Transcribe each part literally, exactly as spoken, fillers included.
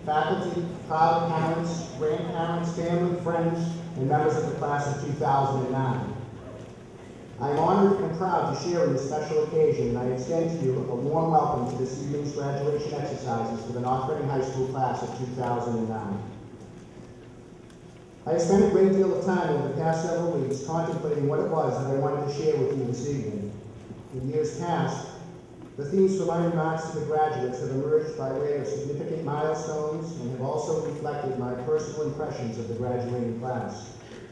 faculty, proud parents, grandparents, family, friends, and members of the class of two thousand nine. I am honored and proud to share in this special occasion, and I extend to you a warm welcome to this evening's graduation exercises for the North Reading High School class of two thousand nine. I have spent a great deal of time over the past several weeks contemplating what it was that I wanted to share with you this evening. In years past, the themes for my remarks to the graduates have emerged by way of significant milestones and have also reflected my personal impressions of the graduating class.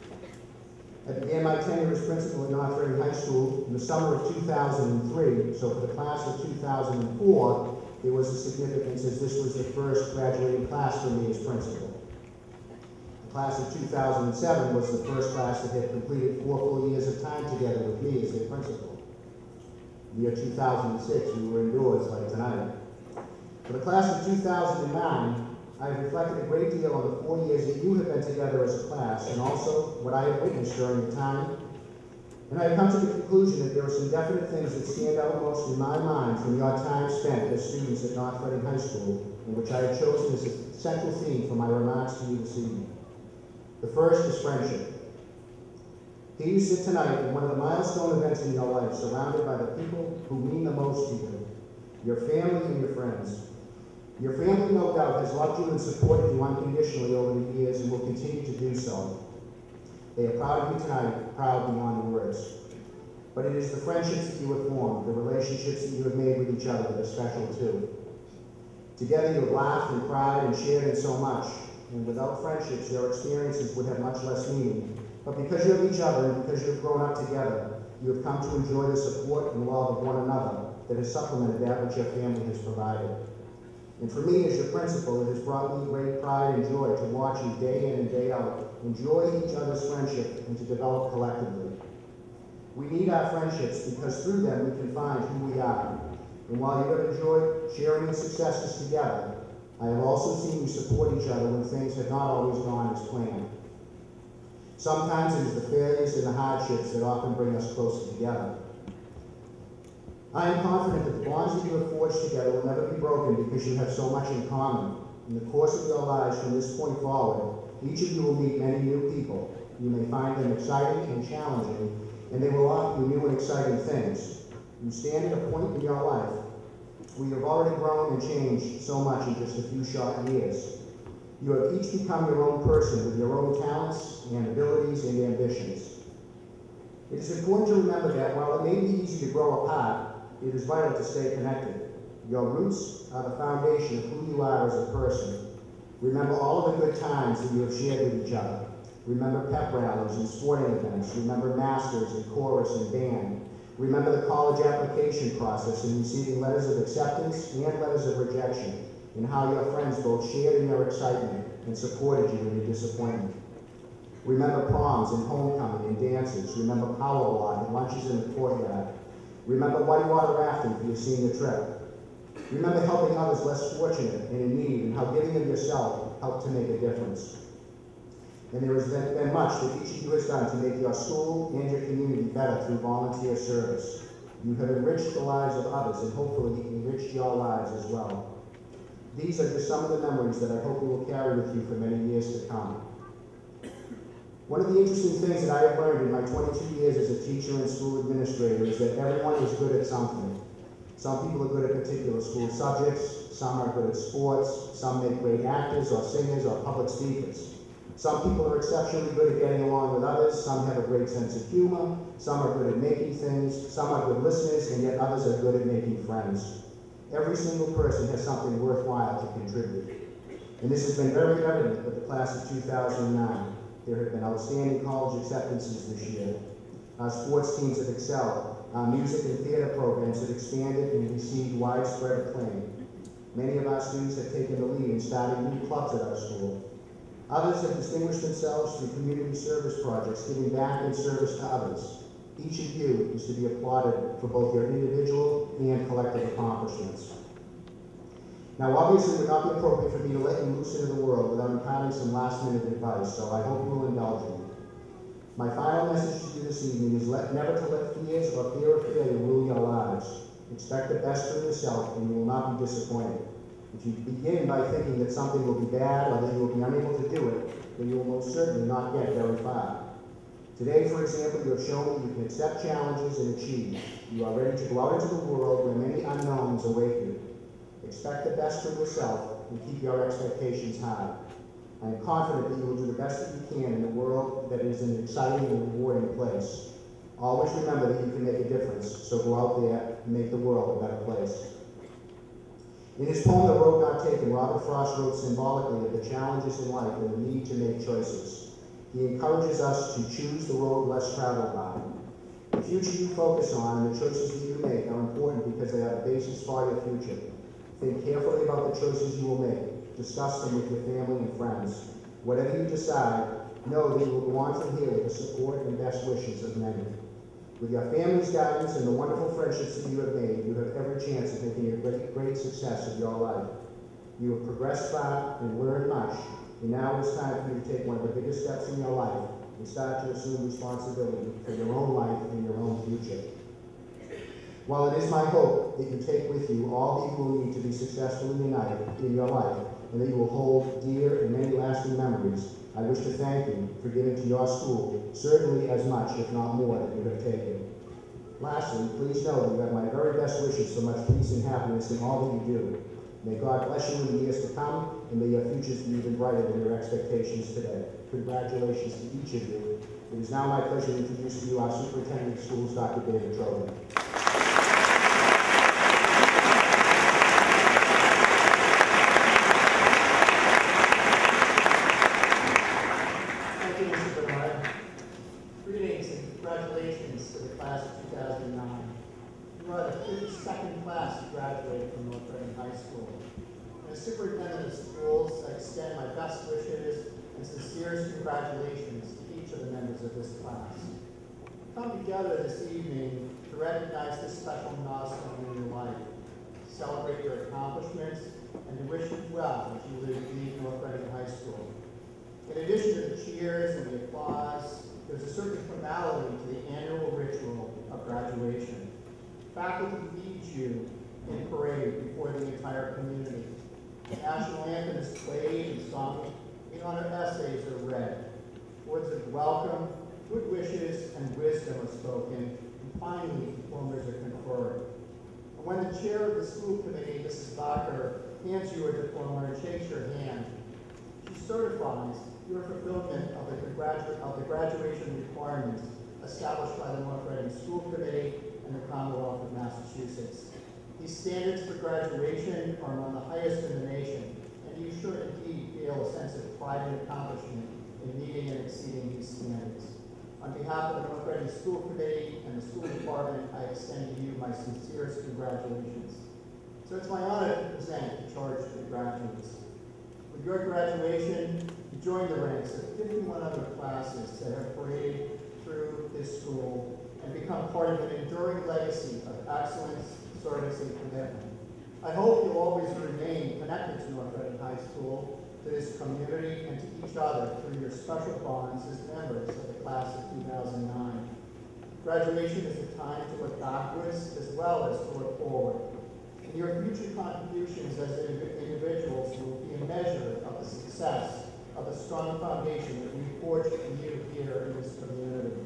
I began my tenure as principal at North Reading High School in the summer of two thousand three, so for the class of two thousand four, there was a significance as this was the first graduating class for me as principal. The class of two thousand seven was the first class that had completed four full years of time together with me as their principal. In the year two thousand six, we were indoors like tonight. For the class of two thousand nine, I have reflected a great deal on the four years that you have been together as a class, and also what I have witnessed during the time. And I have come to the conclusion that there are some definite things that stand out most in my mind from your time spent as students at North Reading High School, and which I have chosen as a central theme for my remarks to you this evening. The first is friendship. Here you sit tonight in one of the milestone events in your life, surrounded by the people who mean the most to you, your family and your friends. Your family, no doubt, has loved you and supported you unconditionally over the years and will continue to do so. They are proud of you tonight, proud beyond words. But it is the friendships that you have formed, the relationships that you have made with each other that are special too. Together you have laughed and cried and shared in so much, and without friendships, your experiences would have much less meaning. But because you have each other and because you have grown up together, you have come to enjoy the support and love of one another that has supplemented that which your family has provided. And for me, as your principal, it has brought me great pride and joy to watch you day in and day out enjoy each other's friendship and to develop collectively. We need our friendships because through them we can find who we are. And while you have enjoyed sharing in successes together, I have also seen you support each other when things have not always gone as planned. Sometimes it is the failures and the hardships that often bring us closer together. I am confident that the bonds that you have forged together will never be broken because you have so much in common. In the course of your lives from this point forward, each of you will meet many new people. You may find them exciting and challenging, and they will offer you new and exciting things. You stand at a point in your life where you have already grown and changed so much in just a few short years. You have each become your own person with your own talents and abilities and ambitions. It is important to remember that while it may be easy to grow apart, it is vital to stay connected. Your roots are the foundation of who you are as a person. Remember all of the good times that you have shared with each other. Remember pep rallies and sporting events. Remember masters and chorus and band. Remember the college application process and receiving letters of acceptance and letters of rejection, and how your friends both shared in your excitement and supported you in your disappointment. Remember proms and homecoming and dances. Remember power walk and lunches in the courtyard. Remember whitewater rafting for your senior trip. Remember helping others less fortunate and in need, and how giving of yourself helped to make a difference. And there has been, been much that each of you has done to make your school and your community better through volunteer service. You have enriched the lives of others and hopefully enriched your lives as well. These are just some of the memories that I hope you will carry with you for many years to come. One of the interesting things that I have learned in my twenty-two years as a teacher and school administrator is that everyone is good at something. Some people are good at particular school subjects, some are good at sports, some make great actors or singers or public speakers. Some people are exceptionally good at getting along with others, some have a great sense of humor, some are good at making things, some are good listeners, and yet others are good at making friends. Every single person has something worthwhile to contribute. And this has been very evident with the class of two thousand nine. There have been outstanding college acceptances this year. Our sports teams have excelled. Our music and theater programs have expanded and received widespread acclaim. Many of our students have taken the lead in starting new clubs at our school. Others have distinguished themselves through community service projects, giving back in service to others. Each of you is to be applauded for both your individual and collective accomplishments. Now, obviously, it would not be appropriate for me to let you loose into the world without imparting some last-minute advice, so I hope you will indulge me. My final message to you this evening is let, never to let fears or fear of failure rule your lives. Expect the best for yourself, and you will not be disappointed. If you begin by thinking that something will be bad or that you will be unable to do it, then you will most certainly not get very far. Today, for example, you have shown that you can accept challenges and achieve. You are ready to go out into the world where many unknowns await you. Expect the best from yourself and keep your expectations high. I am confident that you will do the best that you can in a world that is an exciting and rewarding place. Always remember that you can make a difference, so go out there and make the world a better place. In his poem, The Road Not Taken, Robert Frost wrote symbolically of the challenges in life and the need to make choices. He encourages us to choose the road less traveled by. The future you focus on and the choices that you make are important because they are the basis for your future. Think carefully about the choices you will make. Discuss them with your family and friends. Whatever you decide, know that you will go on from here with the support and best wishes of many. With your family's guidance and the wonderful friendships that you have made, you have every chance of making a great, great success of your life. You have progressed far and learned much, and now it's time for you to take one of the biggest steps in your life and start to assume responsibility for your own life and your own future. While it is my hope that you take with you all that you will need to be successful in your life, in your life, and that you will hold dear and many lasting memories, I wish to thank you for giving to your school certainly as much, if not more, than you have taken. Lastly, please know that you have my very best wishes for much peace and happiness in all that you do. May God bless you in the years to come, and may your futures be even brighter than your expectations today. Congratulations to each of you. It is now my pleasure to introduce to you our Superintendent of Schools, Doctor David Trojan. Congratulations to the class of two thousand nine. You are the fifty-second class to graduate from North Reading High School. As Superintendent of Schools, I extend my best wishes and sincerest congratulations to each of the members of this class. We come together this evening to recognize this special milestone in your life, to celebrate your accomplishments, and to wish you well as you leave North Reading High School. In addition to the cheers and the applause, there's a certain formality to the annual ritual of graduation. Faculty leads you in parade before the entire community. The national anthem is played and sung, and honor essays are read. Words of welcome, good wishes, and wisdom are spoken, and finally, diplomas are conferred. And when the chair of the school committee, Missus Bacher, hands you a diploma and shakes your hand, she certifies your fulfillment of the, gradu of the graduation requirements established by the North Reading School Committee and the Commonwealth of Massachusetts. These standards for graduation are among the highest in the nation, and you should indeed feel a sense of pride and accomplishment in meeting and exceeding these standards. On behalf of the North Reading School Committee and the school department, I extend to you my sincerest congratulations. So it's my honor to present the charge to the graduates. With your graduation, you join the ranks of fifty-one other classes that have paraded through this school and become part of an enduring legacy of excellence, service, and commitment. I hope you'll always remain connected to North Reading High School, to this community, and to each other through your special bonds as members of the class of two thousand nine. Graduation is a time to look backwards as well as to look forward. And your future contributions as individuals will be a measure of the success of the strong foundation that we forged for you here in this community.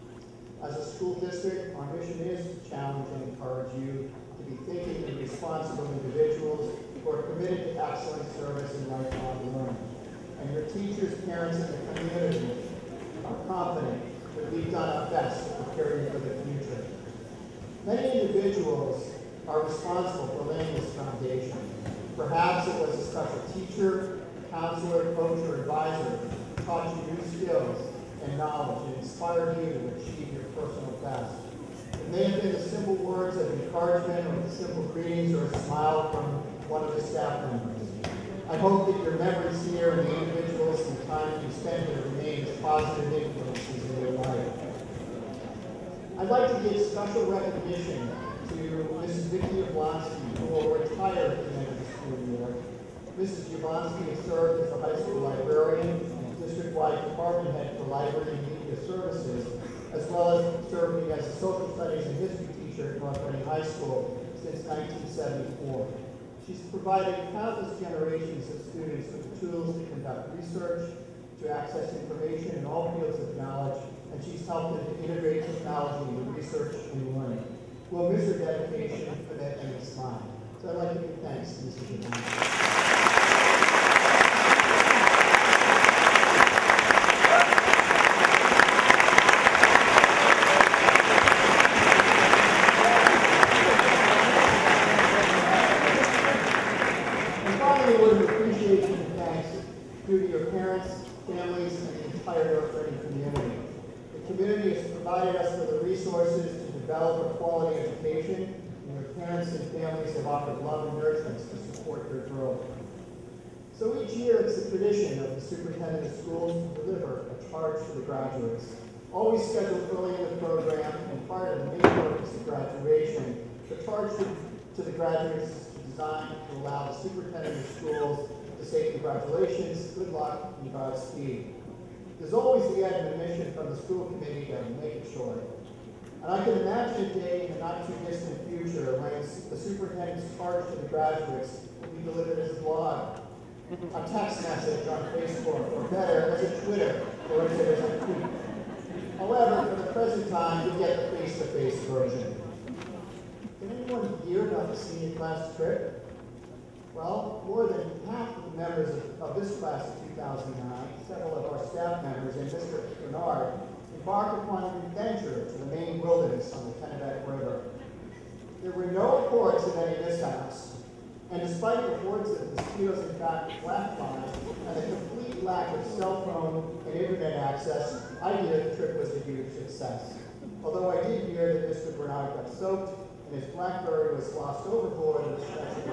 As a school district, our mission is to challenge and encourage you to be thinking and responsible individuals who are committed to excellent service and lifelong learning. And your teachers, parents, and the community are confident that we've done our best to prepare you for the future. Many individuals are responsible for laying this foundation. Perhaps it was a special teacher, counselor, coach, or advisor who taught you new skills and knowledge and inspired you to achieve your personal best. It may have been the simple words of encouragement or the simple greetings or a smile from one of the staff members. I hope that your memories here and the individuals and time you spend here remain as positive influences in your life. I'd like to give special recognition to Missus Vicki Jablonski, who will retire at the end of the school year. Missus Jablonski has served as the high school librarian and district-wide department head for library and media services, as well as serving as a social studies and history teacher at North Reading High School since nineteen seventy-four. She's provided countless generations of students with the tools to conduct research, to access information in all fields of knowledge, and she's helped them to integrate technology into research and learning. We'll miss her dedication, commitment, and smile. So I'd like to give thanks to Missus Giovanni. Due to your parents, families, and the entire North Reading community. The community has provided us with the resources to develop a quality education, and your parents and families have offered love and nurturance to support your growth. So each year it's a tradition of the superintendent of schools to deliver a charge to the graduates. Always scheduled early in the program and part of the main purpose of graduation, the charge to, to the graduates is to design to allow the superintendent of schools to say congratulations, good luck, and Godspeed. There's always the admonition from the school committee to make it short. And I can imagine a day in the not too distant future when the superintendent's charge to the graduates will be delivered as a blog, a text message on Facebook, or better, as a Twitter, or as a tweet. However, for the present time, you'll get the face-to-face version. Did anyone hear about the senior class trip? Well, more than half of the members of, of this class of two thousand nine, several of our staff members, and Mister Bernard, embarked upon an adventure to the Maine wilderness on the Kennebec River. There were no reports of any mishaps, and despite reports of mosquitoes and black flies, and the complete lack of cell phone and internet access, I hear the trip was a huge success. Although I did hear that Mister Bernard got soaked, and his BlackBerry was lost overboard in a stretch of the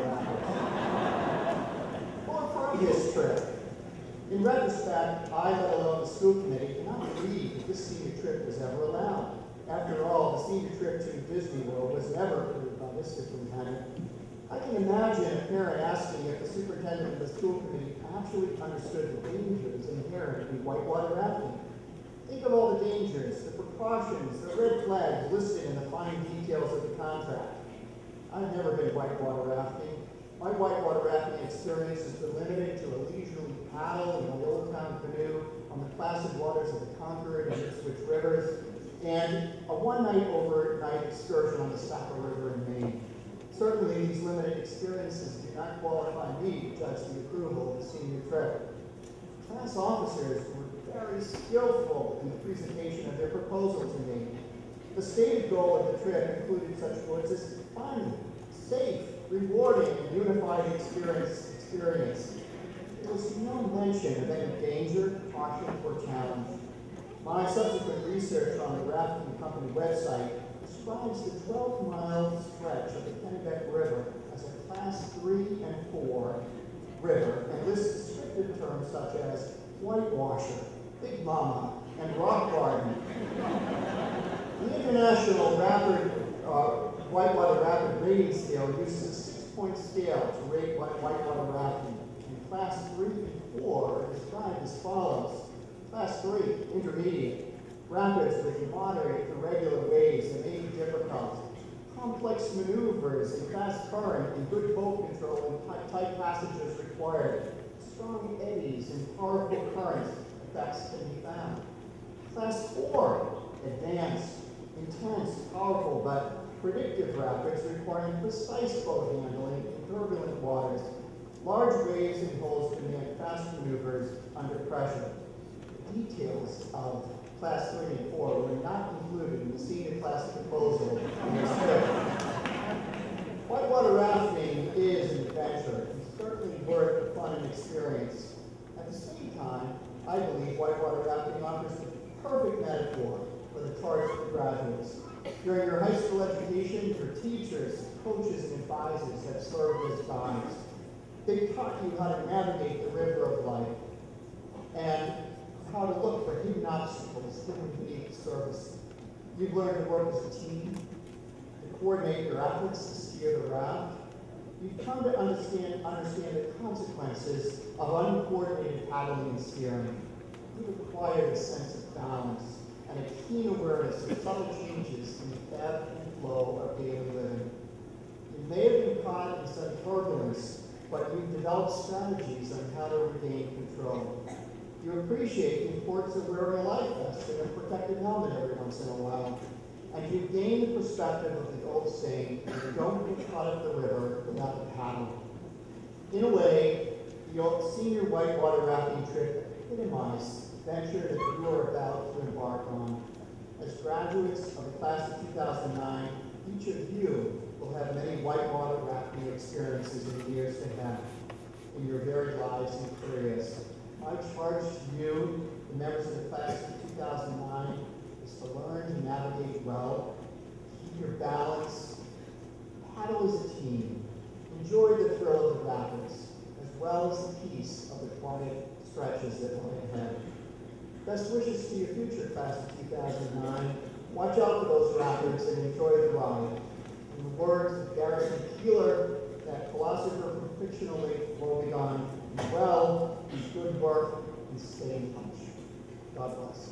rapids. Or from his trip. In retrospect, I, let alone the school committee, cannot believe that this senior trip was ever allowed. After all, the senior trip to Disney World was never approved by this superintendent. I can imagine a parent asking if the superintendent of the school committee actually understood the dangers inherent in whitewater rafting. Think of all the dangers, the precautions, the red flags listed in the fine details of the contract. I've never been whitewater rafting. My whitewater rafting experience has been limited to a leisurely paddle in my old town canoe on the placid waters of the Concord and Ipswich rivers, and a one-night overnight excursion on the Saco River in Maine. Certainly, these limited experiences do not qualify me to judge the approval of the senior trip. Class officers were very skillful in the presentation of their proposal to me. The stated goal of the trip included such words as fun, safe, rewarding, and unified experience. experience. There was no mention of any danger, caution, or challenge. My subsequent research on the rafting company website describes the twelve mile stretch of the Kennebec River as a class three and four river and lists descriptive terms such as whitewasher, Big Mama, and Rock Garden. The International Rapid, uh, Whitewater Rapid Rating Scale uses a six-point scale to rate whitewater rafting. And Class three and four are described as follows. Class three, intermediate, rapids with moderate to regular waves that may be difficult, complex maneuvers in fast current and good boat control and tight passages required, strong eddies and powerful currents effects can be found. Class four, advanced, intense, powerful, but predictive rapids requiring precise boat handling in turbulent waters. Large waves and holes demand fast maneuvers under pressure. The details of Class three and four were not included in the senior class proposal in this trip. Whitewater rafting is an adventure and certainly worth the fun and experience. At the same time, I believe whitewater rafting offers the perfect metaphor for the charge to graduates. During your high school education, your teachers, coaches, and advisors have served as guides. They've taught you how to navigate the river of life and how to look for hidden obstacles hidden beneath the surface. You've learned to work as a team, to coordinate your efforts to steer the raft. You've come to understand, understand the consequences of uncoordinated paddling and steering. You've acquired a sense of balance and a keen awareness of subtle changes in the ebb and flow of daily living. You may have been caught in some turbulence, but you've developed strategies on how to regain control. You appreciate the importance of wearing a life vest and a protective helmet every once in a while. And you gain the perspective of the old saying, you don't get caught up the river without the paddle. In a way, the old senior whitewater rafting trip epitomized the venture that you are about to embark on. As graduates of the class of two thousand nine, each of you will have many whitewater rafting experiences in the years to come in your very lives and careers. My charge to you, the members of the class of two thousand nine, is to learn to navigate well, keep your balance, paddle as a team, enjoy the thrill of the rapids, as well as the peace of the quiet stretches that lie ahead. Best wishes to your future class of two thousand nine. Watch out for those rapids and enjoy the ride. In the words of Garrison Keillor, that philosopher from fictional Lake Wobegon, well, do good work and stay in touch. God bless.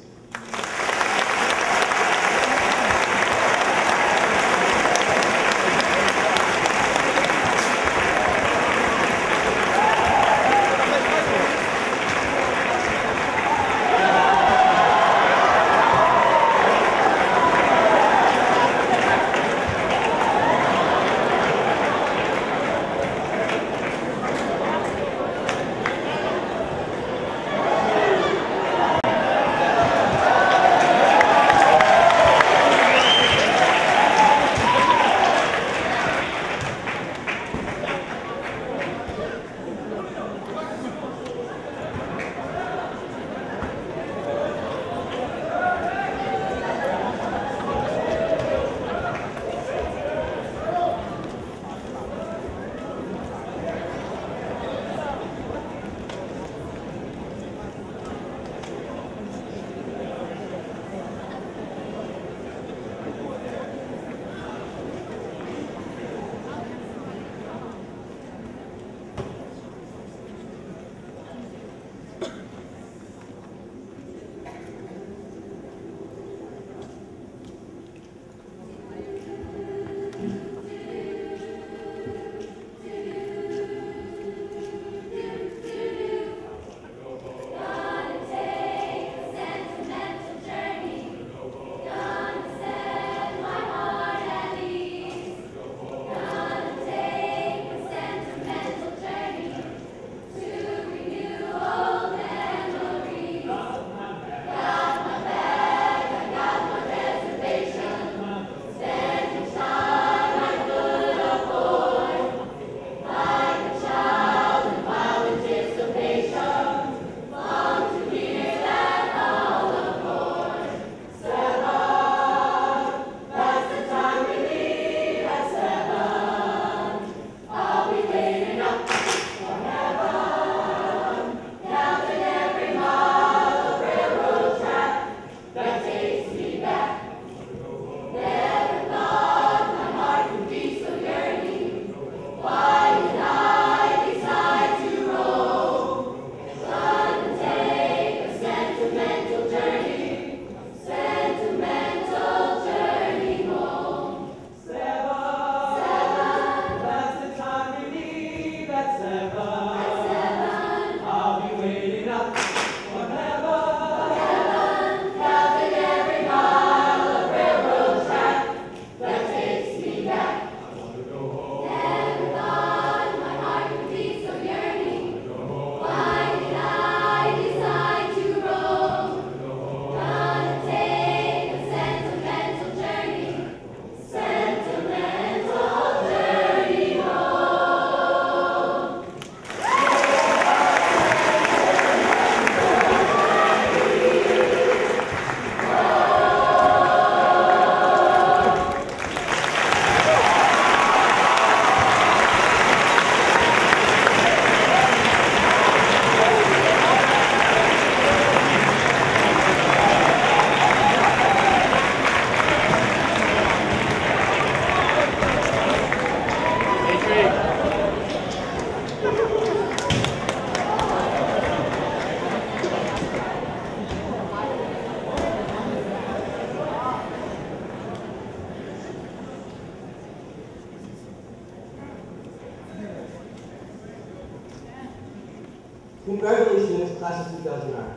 Congratulations, class of two thousand nine.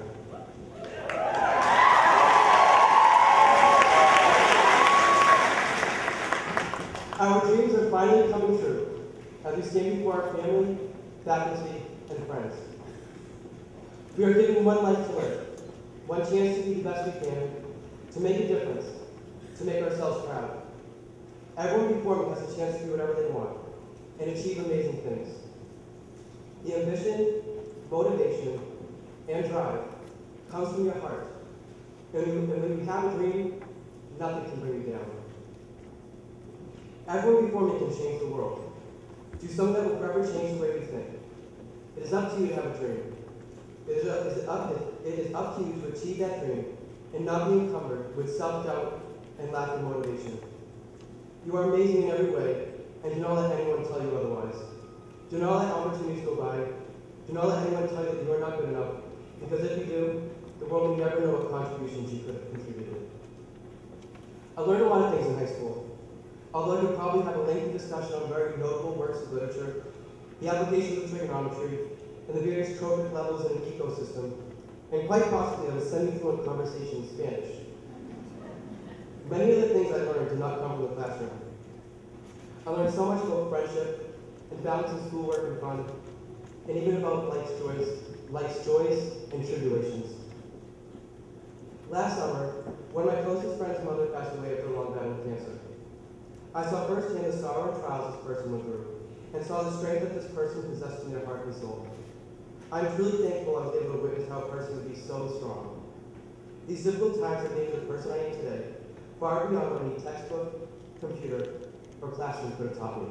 Our dreams are finally coming true as we stand before our family, faculty, and friends. We are given one life to live, one chance to be the best we can, to make a difference, to make ourselves proud. Everyone before me has a chance to do whatever they want and achieve amazing things. The ambition, motivation, and drive comes from your heart. And when you have a dream, nothing can bring you down. Everyone before me can change the world. Do something that will forever change the way we think. It is up to you to have a dream. It is up, it is up, it is up to you to achieve that dream and not be encumbered with self-doubt and lack of motivation. You are amazing in every way, and do not let anyone tell you otherwise. Do not let opportunities go by. Do not let anyone tell you that you are not good enough, because if you do, the world will never know what contributions you could have contributed. I learned a lot of things in high school. Although you probably have a lengthy discussion on very notable works of literature, the applications of trigonometry, and the various trophic levels in an ecosystem, and quite possibly on a semi-fluent conversation in Spanish. Many of the things I learned did not come from the classroom. I learned so much about friendship, and balancing schoolwork and fun, and even about life's joys, life's joys and tribulations. Last summer, one of my closest friend's mother passed away after a long battle with cancer. I saw firsthand the sorrow and trials this person went through, and saw the strength that this person possessed in their heart and soul. I'm truly thankful I was able to witness how a person could be so strong. These difficult times have made me the person I am today, far beyond what any textbook, computer, or classroom could have taught me.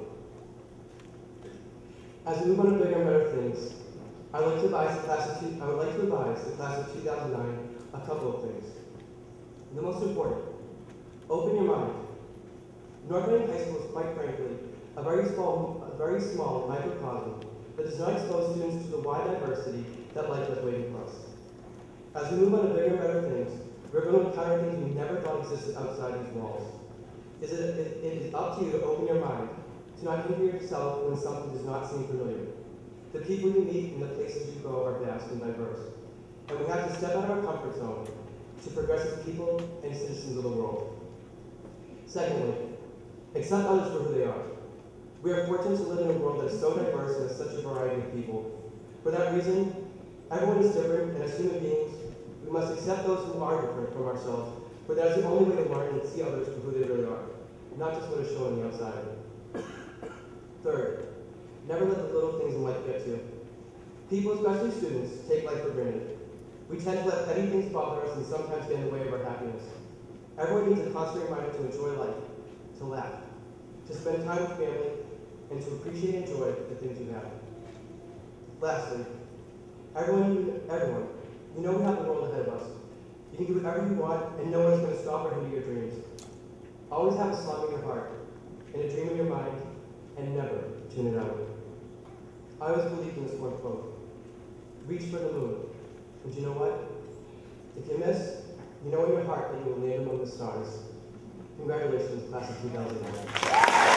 As we move on to bigger and better things, I would like to advise the class of two, I would like to advise the class of two thousand nine a couple of things. The most important, open your mind. NORCAM High School is, quite frankly, a very small, a very small microcosm that does not expose students to the wide diversity that life has waiting for us. As we move on to bigger and better things, we're going to encounter things we never thought existed outside these walls. It is, it, it is up to you to open your mind, to not hinder yourself when something does not seem familiar. The people you meet and the places you go are vast and diverse, and we have to step out of our comfort zone to progress as people and citizens of the world. Secondly, accept others for who they are. We are fortunate to live in a world that is so diverse and has such a variety of people. For that reason, everyone is different, and as human beings, we must accept those who are different from ourselves, for that is the only way to learn and see others for who they really are, not just what is shown on the outside. Third, never let the little things in life get to you. People, especially students, take life for granted. We tend to let petty things bother us and sometimes get in the way of our happiness. Everyone needs a constant reminder to enjoy life, to laugh, to spend time with family, and to appreciate and enjoy the things you have. Lastly, everyone, everyone, you know we have the world ahead of us. You can do whatever you want, and no one is going to stop or hinder your dreams. Always have a song in your heart, and a dream in your mind, and never tune it out. I always believed in this one quote: reach for the moon. And you know what? If you miss, you know in your heart that you will land among the stars. Congratulations, class of two thousand nine.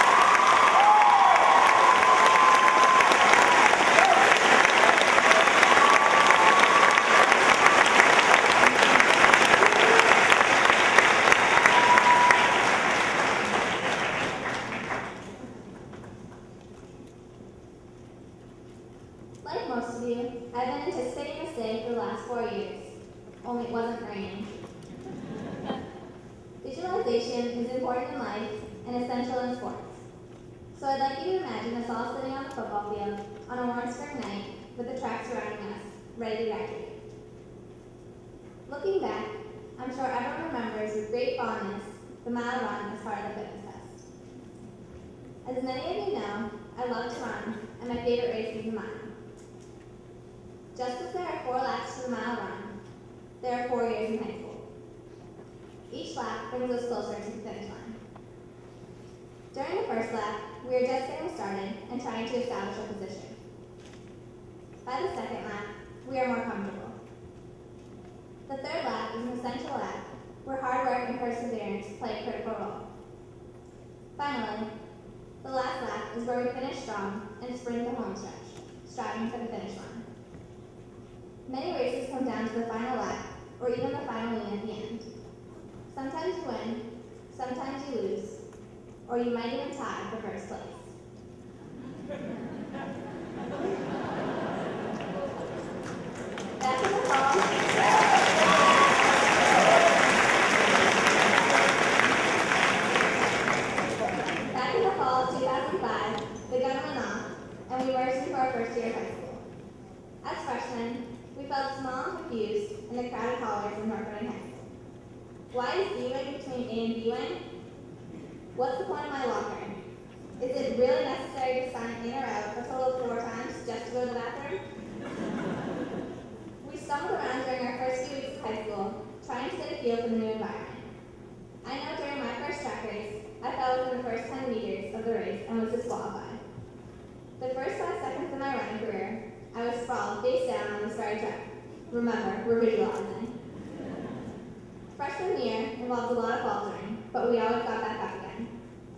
Like most of you, I've been anticipating this day for the last four years, only it wasn't raining. Visualization is important in life and essential in sports. So I'd like you to imagine us all sitting on the football field on a warm spring night with the track surrounding us, ready to graduate. Looking back, I'm sure everyone remembers with great fondness the mile run as part of the fitness test. As many of you know, I love to run, and my favorite race is the mile. Just as there are four laps to the mile run, there are four years in high school. Each lap brings us closer to the finish line. During the first lap, we are just getting started and trying to establish a position. By the second lap, we are more comfortable. The third lap is an essential lap where hard work and perseverance play a critical role. Finally, the last lap is where we finish strong and sprint the home stretch, striving for the finish line. Many races come down to the final lap, or even the final lean at the end. Sometimes you win, sometimes you lose, or you might even tie for first place. Back in the fall, back in the fall of two thousand five, the gun went off, and we merged into our first year of high school. As freshmen, we felt small and confused in the crowded hallways of NORCAM High School. Why is B wing between A and B wing? What's the point of my locker? Is it really necessary to sign in or out a total of four times just to go to the bathroom? We stumbled around during our first few weeks of high school, trying to get a feel for the new environment. I know during my first track race, I fell within the first ten meters of the race and was disqualified. The first five seconds of my running career, I was sprawled face down on the starting track. Remember, we're visualizing. Freshman year involved a lot of faltering, but we always got back up again.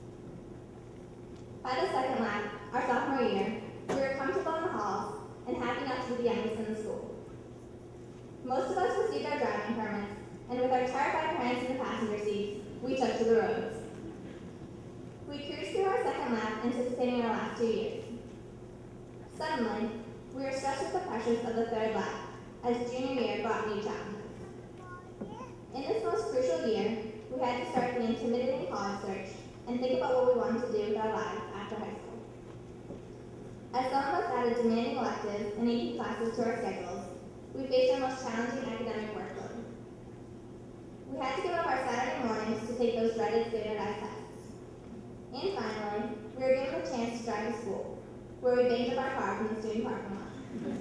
By the second lap, our sophomore year, we were comfortable in the halls and happy not to be the youngest in the school. Most of us received our driving permits, and with our terrified parents in the passenger seats, we took to the roads. We cruised through our second lap, anticipating our last two years. Suddenly, we were stressed with the pressures of the third lap, as junior year brought new challenges. In this most crucial year, we had to start the intimidating college search and think about what we wanted to do with our lives after high school. As some of us added demanding electives and A P classes to our schedules, we faced our most challenging academic workload. We had to give up our Saturday mornings to take those dreaded standardized tests. And finally, we were given the chance to drive to school, where we banged up our car from the student parking lot.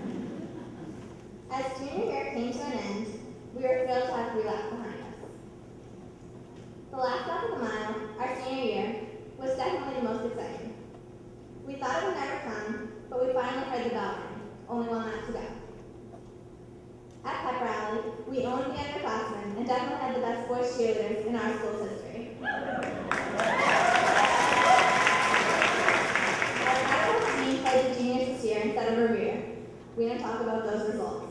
As junior year came to an end, we were thrilled to have three laps behind us. The last lap of the mile, our senior year, was definitely the most exciting. We thought it would never come, but we finally heard the bell ring, only one lap to go. At pep rally, we owned the underclassmen and definitely had the best boys cheerleaders in our school's history. Our basketball team played the juniors this year instead of Revere. We didn't talk about those results.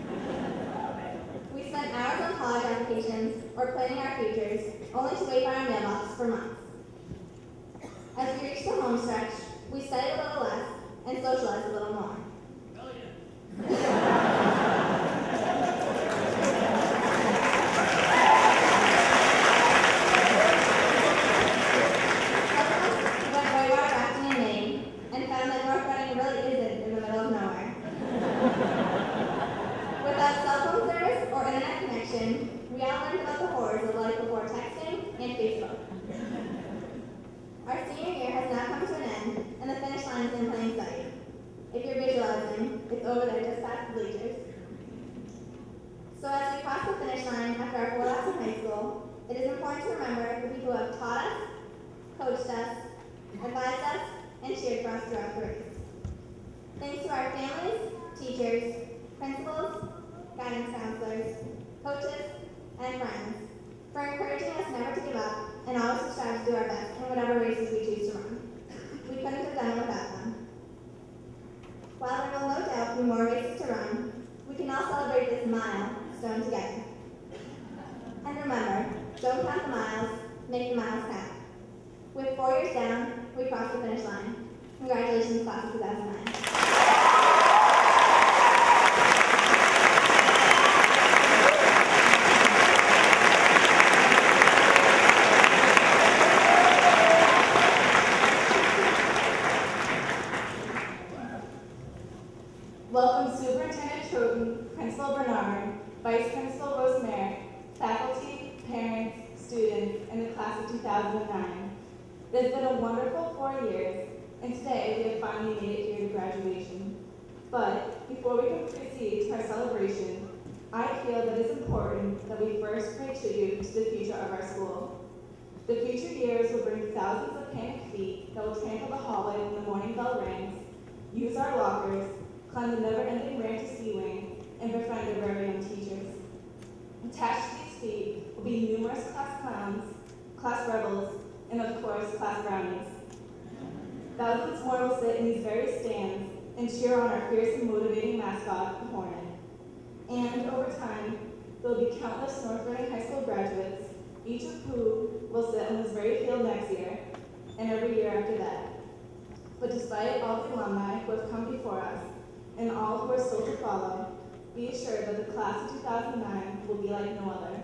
We spent hours on college applications or planning our futures, only to wait by our mailbox for months. As we reached the home stretch, we studied a little less and socialized a little more. Oh, yeah. We all learned about the horrors of life before texting and Facebook. Our senior year has now come to an end, and the finish line is in plain sight. If you're visualizing, it's over there just past the bleachers. So as we cross the finish line after our four laps in high school, it is important to remember the people who have taught us, coached us, advised us, and cheered for us throughout the race. Thanks to our families, teachers, principals, guidance counselors, coaches, and friends for encouraging us never to give up and always to strive to do our best in whatever races we choose to run. We couldn't have done it without them. While there will no doubt be more races to run, we can all celebrate this milestone together. And remember, don't count the miles, make the miles count. With four years down, we crossed the finish line. Congratulations, class of two thousand nine. Welcome Superintendent Troughton, Principal Bernard, Vice Principal Rosemary, faculty, parents, students, and the class of two thousand nine. It has been a wonderful four years, and today we have finally made it here to graduation. But before we can proceed to our celebration, I feel that it's important that we first pay tribute to the future of our school. The future years will bring thousands of panicked feet that will trample the hallway when the morning bell rings, use our lockers, climb the never-ending ramp to C Wing, and befriend our very own teachers. Attached to these feet will be numerous class clowns, class rebels, and of course, class brownies. Thousands more will sit in these very stands and cheer on our fierce and motivating mascot, the Hornet. there will be countless North Reading High School graduates, each of who will sit on this very field next year, and every year after that. But despite all the alumni who have come before us, and all who are still to follow, be assured that the class of two thousand nine will be like no other.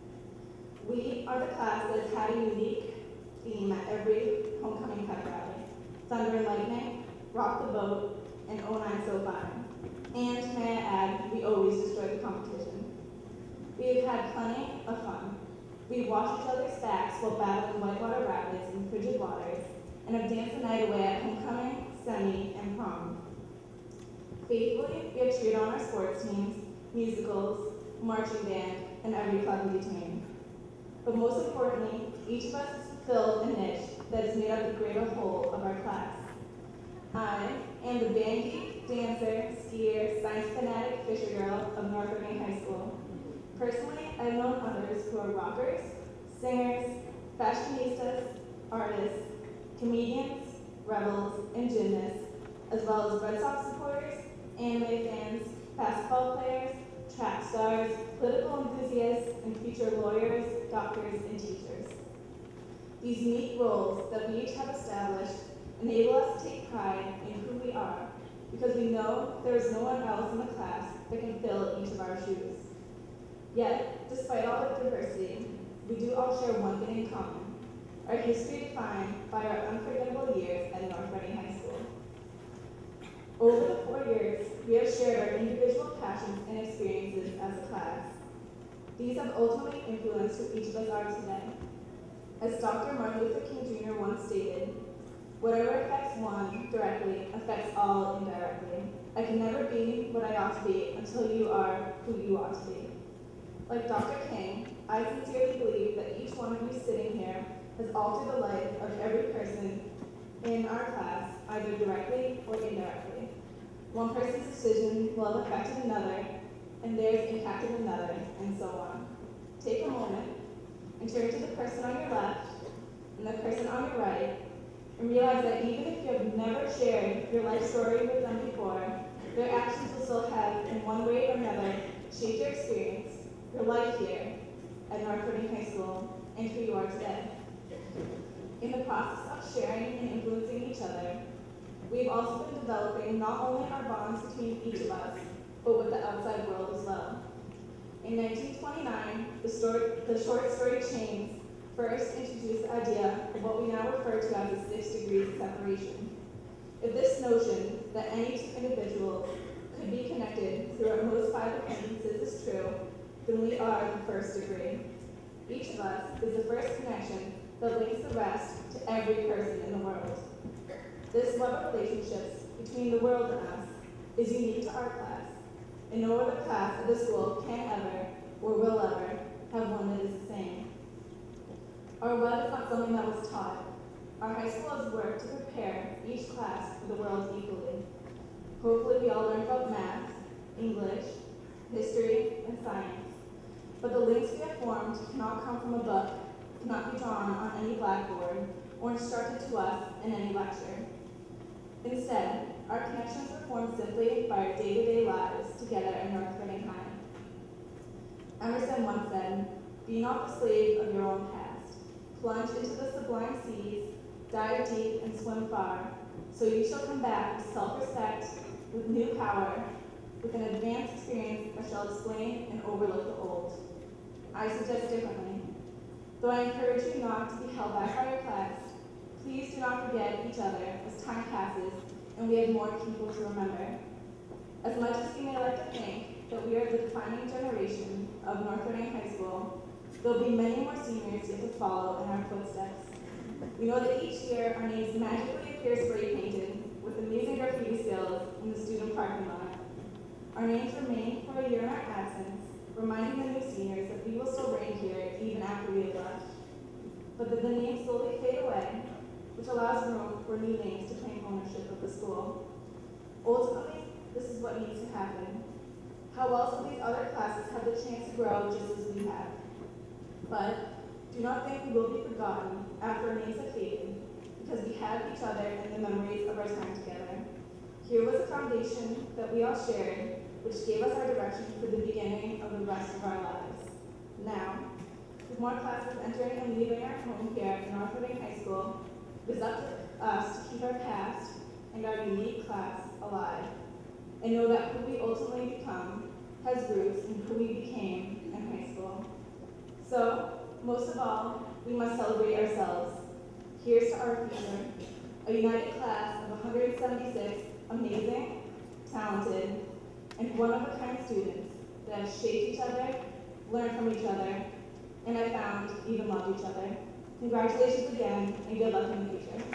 We are the class that has had a unique theme at every homecoming pep rally: Thunder and Lightning, Rock the Boat, and oh nine so fine. And may I add, we always destroy the competition. We have had plenty of fun. We've washed each other's backs while battling whitewater rapids in frigid waters, and have danced the night away at homecoming, semi, and prom. Faithfully, we have cheered on our sports teams, musicals, marching band, and every club in between. But most importantly, each of us has fulfilled a niche that has made up the greater whole of our class. I am the band geek, dancer, skier, science fanatic fisher girl of North Reading High School. Personally, I've known others who are rockers, singers, fashionistas, artists, comedians, rebels, and gymnasts, as well as Red Sox supporters, anime fans, basketball players, track stars, political enthusiasts, and future lawyers, doctors, and teachers. These unique roles that we each have established enable us to take pride in who we are, because we know there is no one else in the class that can fill each of our shoes. Yet, despite all the diversity, we do all share one thing in common: our history defined by our unforgettable years at North Reading High School. Over the four years, we have shared our individual passions and experiences as a class. These have ultimately influenced who each of us are today. As Doctor Martin Luther King Junior once stated, "Whatever affects one directly affects all indirectly. I can never be what I ought to be until you are who you ought to be." Like Doctor King, I sincerely believe that each one of you sitting here has altered the life of every person in our class, either directly or indirectly. One person's decision will have affected another, and theirs impacted another, and so on. Take a moment and turn to the person on your left and the person on your right, and realize that even if you have never shared your life story with them before, their actions will still have, in one way or another, shaped your experience, your life here at North Reading High School, and who you are today. In the process of sharing and influencing each other, we've also been developing not only our bonds between each of us, but with the outside world as well. In nineteen twenty-nine, the, story, the short story Chains first introduced the idea of what we now refer to as the six degrees of separation. If this notion that any two individuals could be connected through at most five acquaintances is true, then we are the first degree. Each of us is the first connection that links the rest to every person in the world. This web of relationships between the world and us is unique to our class, and no other class at the school can ever, or will ever, have one that is the same. Our web is not something that was taught. Our high school has worked to prepare each class for the world equally. Hopefully we all learned about math, English, history, and science. But the links we have formed cannot come from a book, cannot be drawn on any blackboard, or instructed to us in any lecture. Instead, our connections were formed simply by our day-to-day lives together at North Reading High. Emerson once said, "Be not the slave of your own past. Plunge into the sublime seas, dive deep and swim far, so you shall come back with self-respect, with new power, with an advanced experience that shall explain and overlook the old." I suggest differently. Though I encourage you not to be held back by your class, please do not forget each other as time passes and we have more people to remember. As much as you may like to think that we are the defining generation of North Reading High School, there will be many more seniors yet to follow in our footsteps. We know that each year our names magically appear spray painted with amazing graffiti skills in the student parking lot. Our names remain for a year in our absence, reminding the new seniors that we will still reign here even after we have left. But then the names slowly fade away, which allows room for new names to claim ownership of the school. Ultimately, this is what needs to happen. How else will these other classes have the chance to grow just as we have? But do not think we will be forgotten after our names have faded, because we have each other in the memories of our time together. Here was a foundation that we all shared, which gave us our direction for the beginning of the rest of our lives. Now, with more classes entering and leaving our home here at North Reading High School, it is up to us to keep our past and our unique class alive and know that who we ultimately become has roots in who we became in high school. So, most of all, we must celebrate ourselves. Here's to our future, a united class of one hundred seventy-six amazing, talented, and one-of-a-kind students that have shaped each other, learned from each other, and I found even loved each other. Congratulations again, and good luck in the future.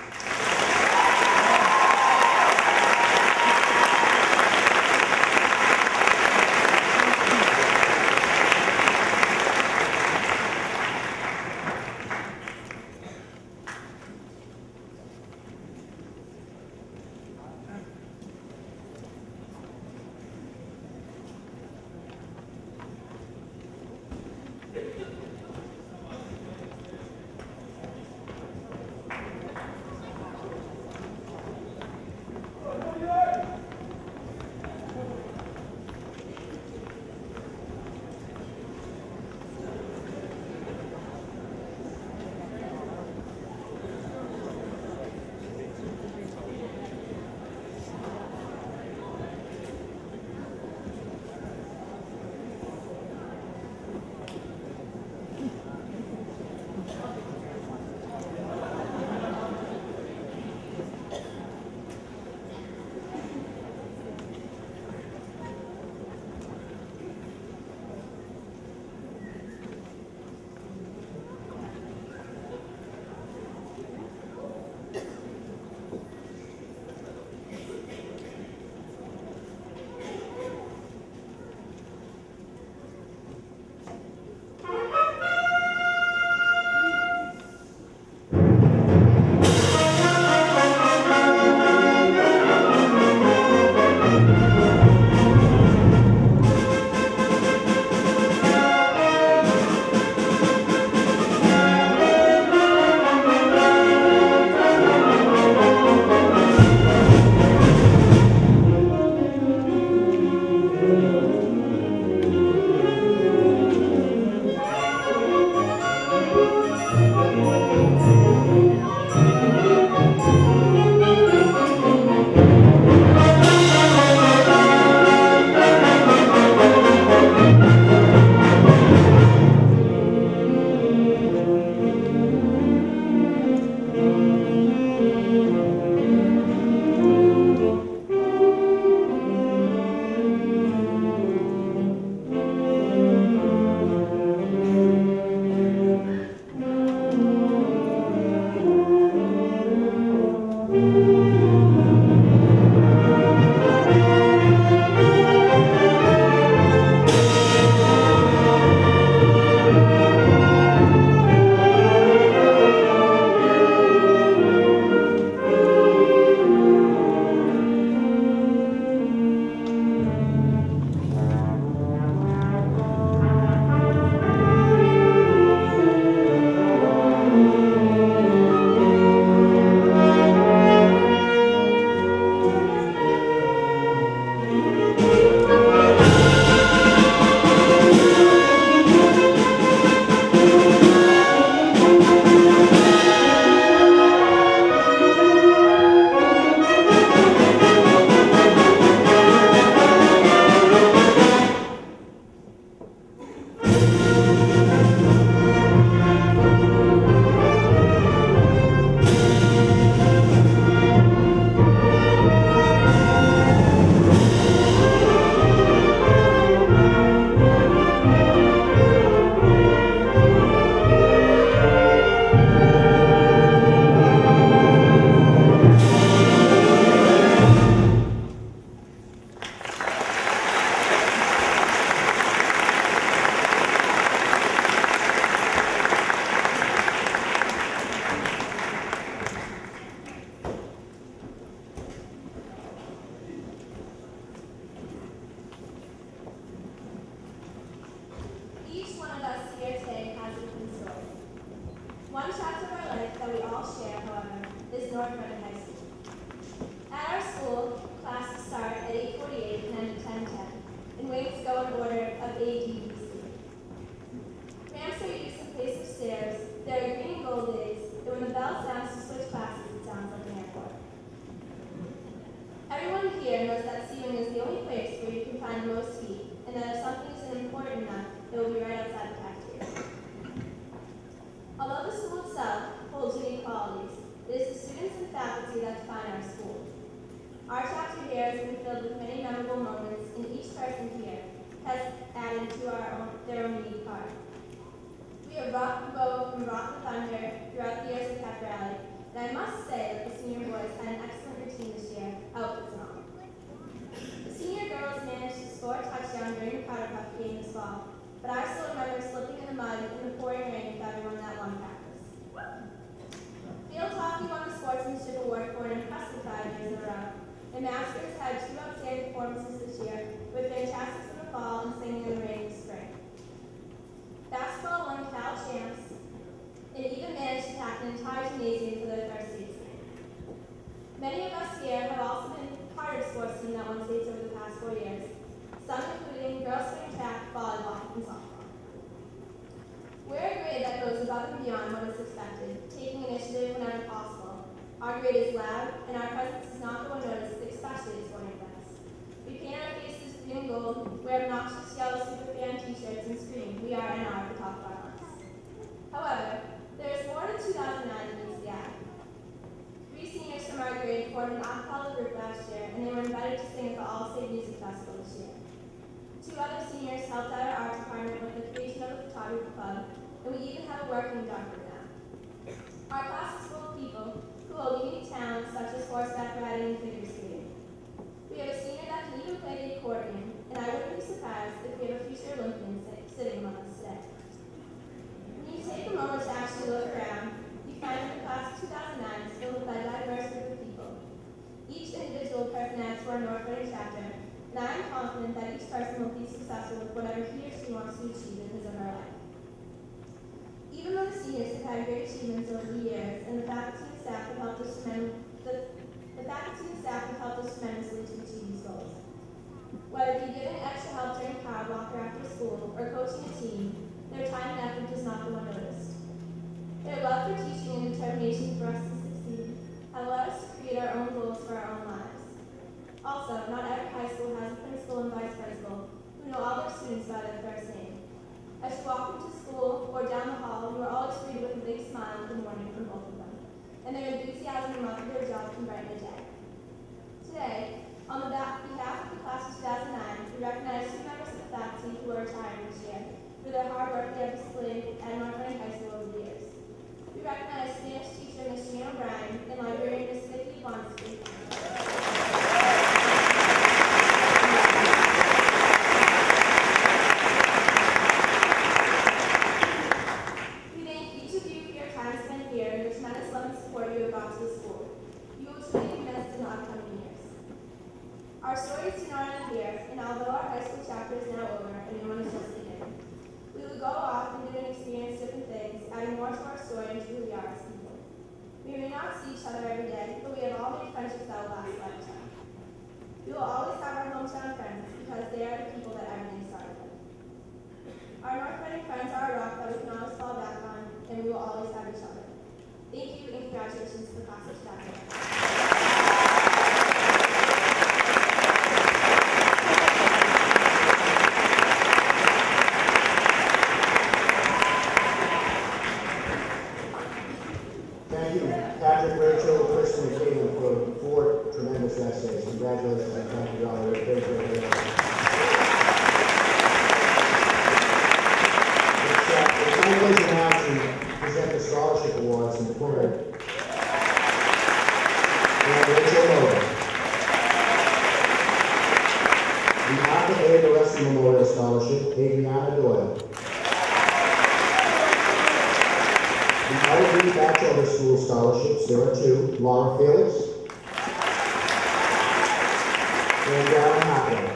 our own, their own unique part. We have rocked the boat from Rock the Thunder throughout the years of Pep Rally, and I must say that the senior boys had an excellent routine this year, outfits and all. The senior girls managed to score a touchdown during the powder puff game this fall, but I still remember slipping in the mud in the pouring rain with everyone that one practice. Field hockey won the Sportsmanship Award for an impressive five years in a row, and Masters had two outstanding performances this year, with fantastics in the fall and singing in the rain in the spring. Basketball won Cal champs, and even managed to pack an entire gymnasium for their first season. Many of us here have also been part of sports team that won states over the past four years, some including girls swimming, track, volleyball, and softball. We're a grade that goes above and beyond what is expected, taking initiative whenever possible. Our grade is loud, and our presence is not go unnoticed, especially at sporting events. We paint our faces green and gold, wear obnoxious yellow superfan t-shirts, and scream, "We are N R" at the top of our lungs. However, there is more to two thousand nine than meets the eye. Three seniors from our grade formed an a cappella group last year, and they were invited to sing at the All-State Music Festival this year. Two other seniors helped out our art department with the creation of a photography club, and we even have a working dartboard now. Our class is full of people who hold unique talents such as horseback riding and figure skating. We have a senior that can even play the accordion, and I wouldn't be surprised if we have a future Olympian sit- sitting among us today. When you take a moment to actually look around, you find that the class of two thousand nine is filled with a diverse group of people. Each individual person adds to our North Reading chapter, and I am confident that each person will be successful with whatever he or she wants to achieve in his or her life. Even though the seniors have had great achievements over the years, and the faculty and staff have helped us tremend- the, the faculty and staff have helped us tremendously to achieve these goals. Whether it be giving extra help during power walker after school or coaching a team, their time and effort does not go unnoticed. Their love for teaching and determination for us to succeed have allowed us to create our own goals for our own lives. Also, not every high school has a principal and vice principal who know all their students by their first name. As you walk into school or down the hall, you are always greeted with a big smile in the morning from both of them, and their enthusiasm and love for their job can brighten the day. Today, on the behalf of the class of two thousand nine, we recognize two members of the faculty who are retiring this year for their hard work they have displayed at North Reading High School over the years. We recognize Spanish teacher Miz Jean O'Brien and librarian Miz Vicky Bonsky. We thank each of you for your time spent here and the tremendous love and support you have brought to the school. You will truly be missed in the upcoming years. Our stories do not end here, and although our high school chapter is now over and no one is just beginning, we will go off and do and experience different things, adding more to our story and to who we are as people. We may not see each other every day, but we have all made friendships that will last a lifetime. We will always have our hometown friends because they are the people that everything started with. Our North Reading friends are a rock that we can always fall back on, and we will always have each other. Thank you, and congratulations to the class of two thousand nine. Essays. Congratulations and thank you all. Very, very, very, very much. It's, uh, it's my pleasure now to present the scholarship awards in the corner. We have Rachel Miller. The Arthur A. Gillespie Memorial Scholarship, Adriana Doyle. The R D Batchelder School Scholarships, there are two, Laura Felix and Darren Hopper.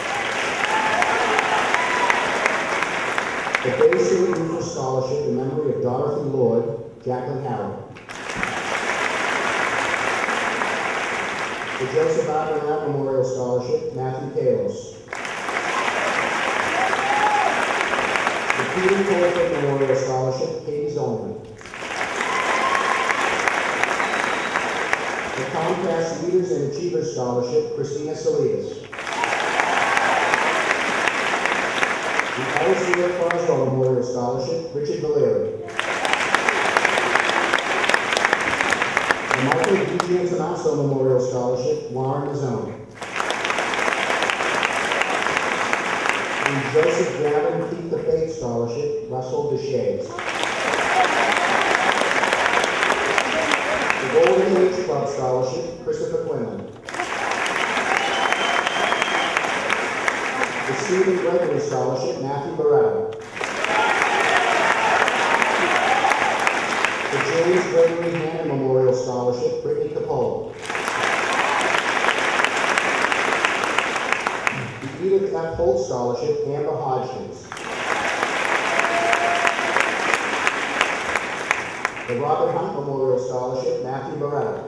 The Bay City Luther Scholarship in memory of Dorothy Lord, Jacqueline Howard. The Joseph Abraham Memorial Scholarship, Matthew Kalos. The Peter Colford Memorial Scholarship, Katie Zolman. The Comcast Leaders and Achievers Scholarship, Christina Salinas. The Elizabeth Croswell Memorial Scholarship, Richard Valeri. The Michael D. Antonasso Memorial Scholarship, Warren Mazzone. The Joseph Gavin Keep the Faith Scholarship, Russell Deshays. The Golden Age Club Scholarship, Christopher Quinlan. The Stephen Gregory Scholarship, Matthew Barretta. The James Gregory Hanna Memorial Scholarship, Brittany Capola. The Edith F. Holt Scholarship, Amber Hodgkins. The Robert Hunt Memorial Scholarship, Matthew Barretta.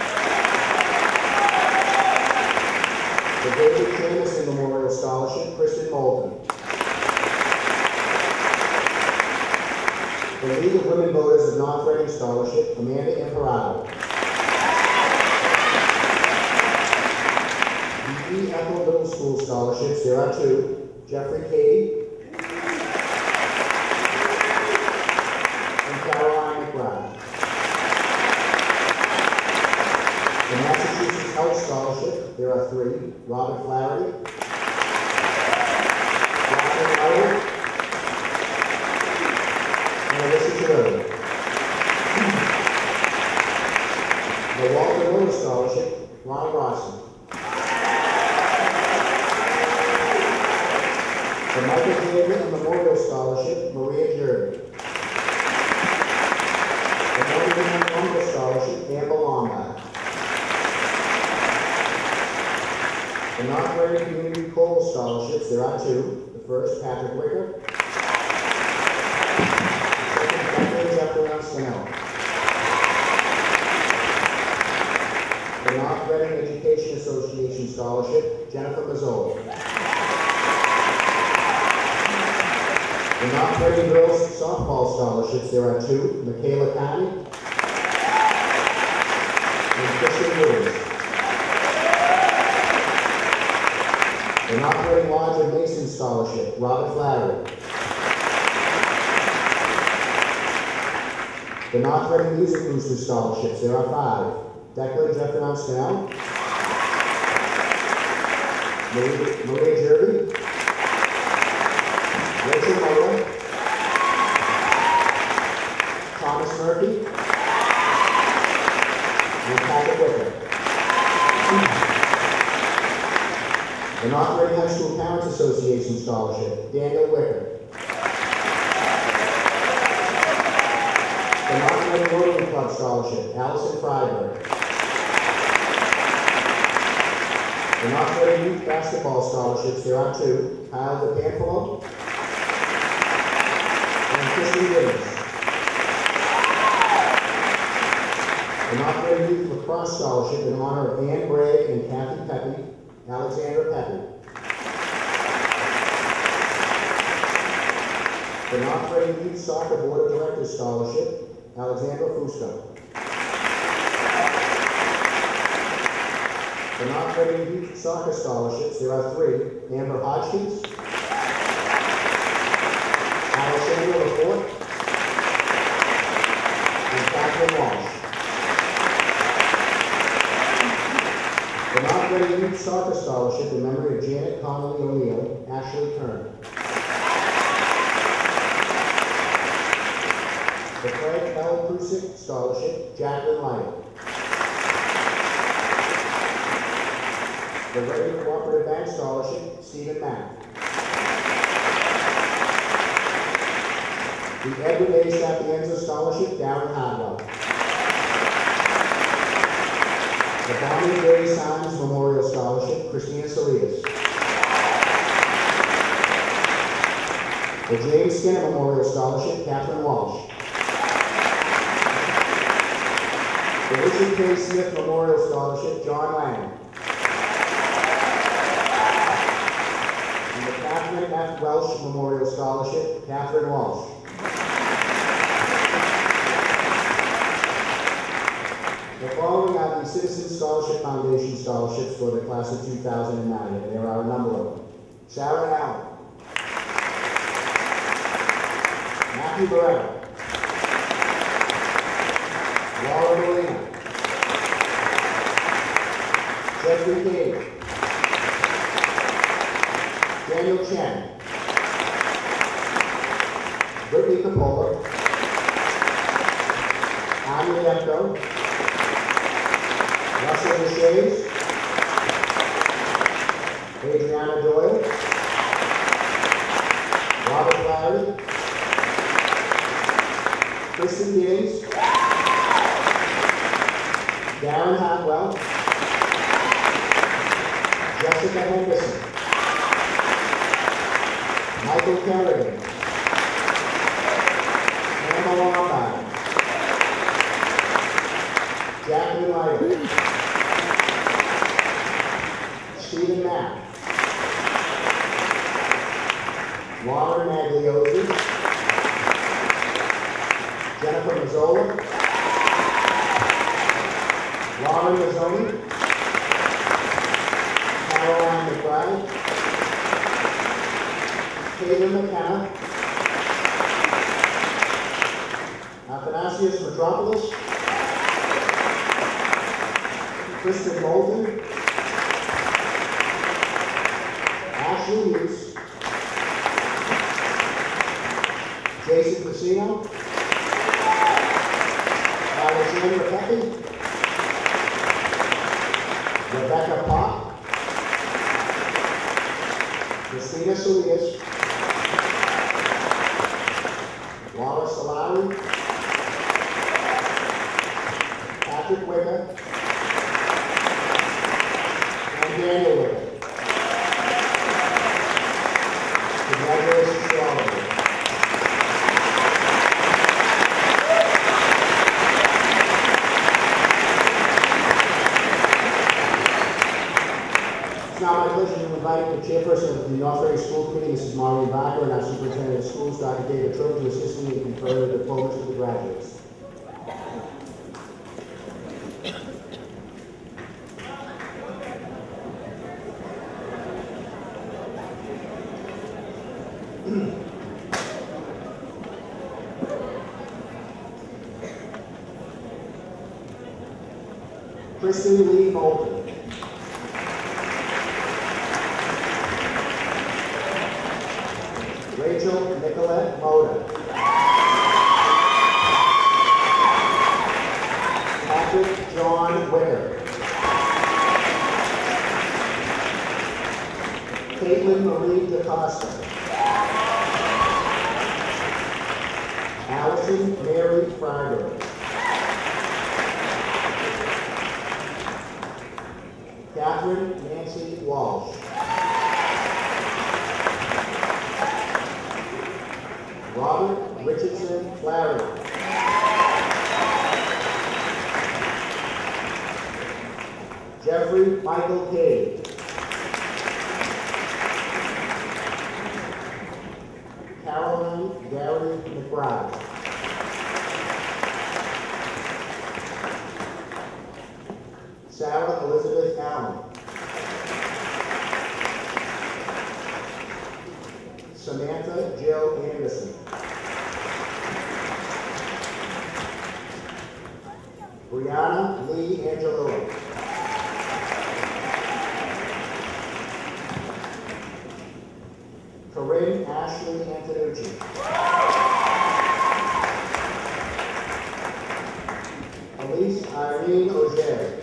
The David Jamison Memorial Scholarship, Kristen Moulton. The League of Women Voters of North Reading Scholarship, Amanda Imperato. The E. Ethel Middle School Scholarships, there are two, Jeffrey Cady and Caroline McBride. The Massachusetts Health Scholarship, there are three, Robert Flaherty, Robert Howard, and Alyssa Shirley. The Walter Miller Scholarship, Ron Rossi. The Michael David Memorial Scholarship, Maria Jerby. The Morgan Lumber Scholarship, Amber Lombard. The North Reading Community Coal Scholarships, there are two. The first, Patrick Wicker. The second, Jeffrey Onscanel. The North Reading Education Association Scholarship, Jennifer Mazzola. The North Reading Girls Softball Scholarships, there are two, Michaela Carney and Christian Williams. The North Reading Lodge of Masons Scholarship, Robert Flaherty. The North Reading Music Boosters Scholarships, there are five, Declan Jeffrey Onscanel, Maria, Maria Jerby, Rachel Mola, Thomas Murphy, and Patrick Wicker. The North Reading High School Parents Association Scholarship, Daniel Wicker. The North Reading Rotary Club Scholarship, Allison Freiberg. The North Reading Youth Basketball Scholarships, there are two, Kyle DePanfilo and Kristen Williams. The North Reading Youth Lacrosse Scholarship in honor of Ann Bragg and Kathy Pepe, Alexandra Pepe. The North Reading Youth Soccer Board of Directors Scholarship, Alexandra Fusco. The North Reading Youth Soccer Scholarships, there are three, Amber Hodgkins, Alexandra LaForte, and Catherine Walsh. The North Reading Youth Soccer Scholarship in memory of Janet Connolly O'Neill, Ashley Kern. The Frank L. Prusick Scholarship, Jacqueline Lytle. The Reading Cooperative Bank Scholarship, Stephen Mack. The Edward A. Sapienza Scholarship, Darren Hardwell. The Bonnie Gray Simons Memorial Scholarship, Christina Salidas. The James Skinner Memorial Scholarship, Catherine Walsh. The Richard K. Smith Memorial Scholarship, John Lang. And the Catherine F. Welsh Memorial Scholarship, Catherine Walsh. The following are the Citizen Scholarship Foundation scholarships for the class of two thousand nine, and there are a number of them. Sarah Allen, Matthew Barretta, Laura Molina, Jeffrey Cade, Daniel Chen, Whitney Capola, Anya Defko, Russell Deshays, Adriana Doyle, Robert Larry, Kristen Giddings, Darren Hotwell, Jessica Henderson, Michael Kerrigan, Emma Lombard, Jacqueline Lytle, Stephen Mack, Lauren Magliosi, Jennifer Mazzola, Lauren Mazzoni, Caroline McBride, Caitlin McKenna, Athanasius Metropoulos, Kristen Bolton, Ashley Hughes, Jason Casino, Alexandra Pepe, Rebecca Pop, Christina Salias, Laura Solari, Patrick Wicker, and Daniel Wicker. Congratulations to all of you. It's now my pleasure to invite the chairperson of the North Reading School Committee, Missus Maureen Barker, and our superintendent of schools, Doctor David Troop, to assist me in conferring the diplomas to the graduates. Kristen Lee Bolton. Rachel Nicolette Moda. Patrick John Wicker. Caitlin Marie DaCosta. Allison Mary Freiberg. Catherine Nancy Walsh. Robert Richardson Flaherty. Jeffrey Michael Cade. Caroline Gary McBride. Sarah Elizabeth Allen. Samantha Jill Anderson. Brianna Lee Angelillo. Corinne Ashley Antonucci. Elise Irene Auger.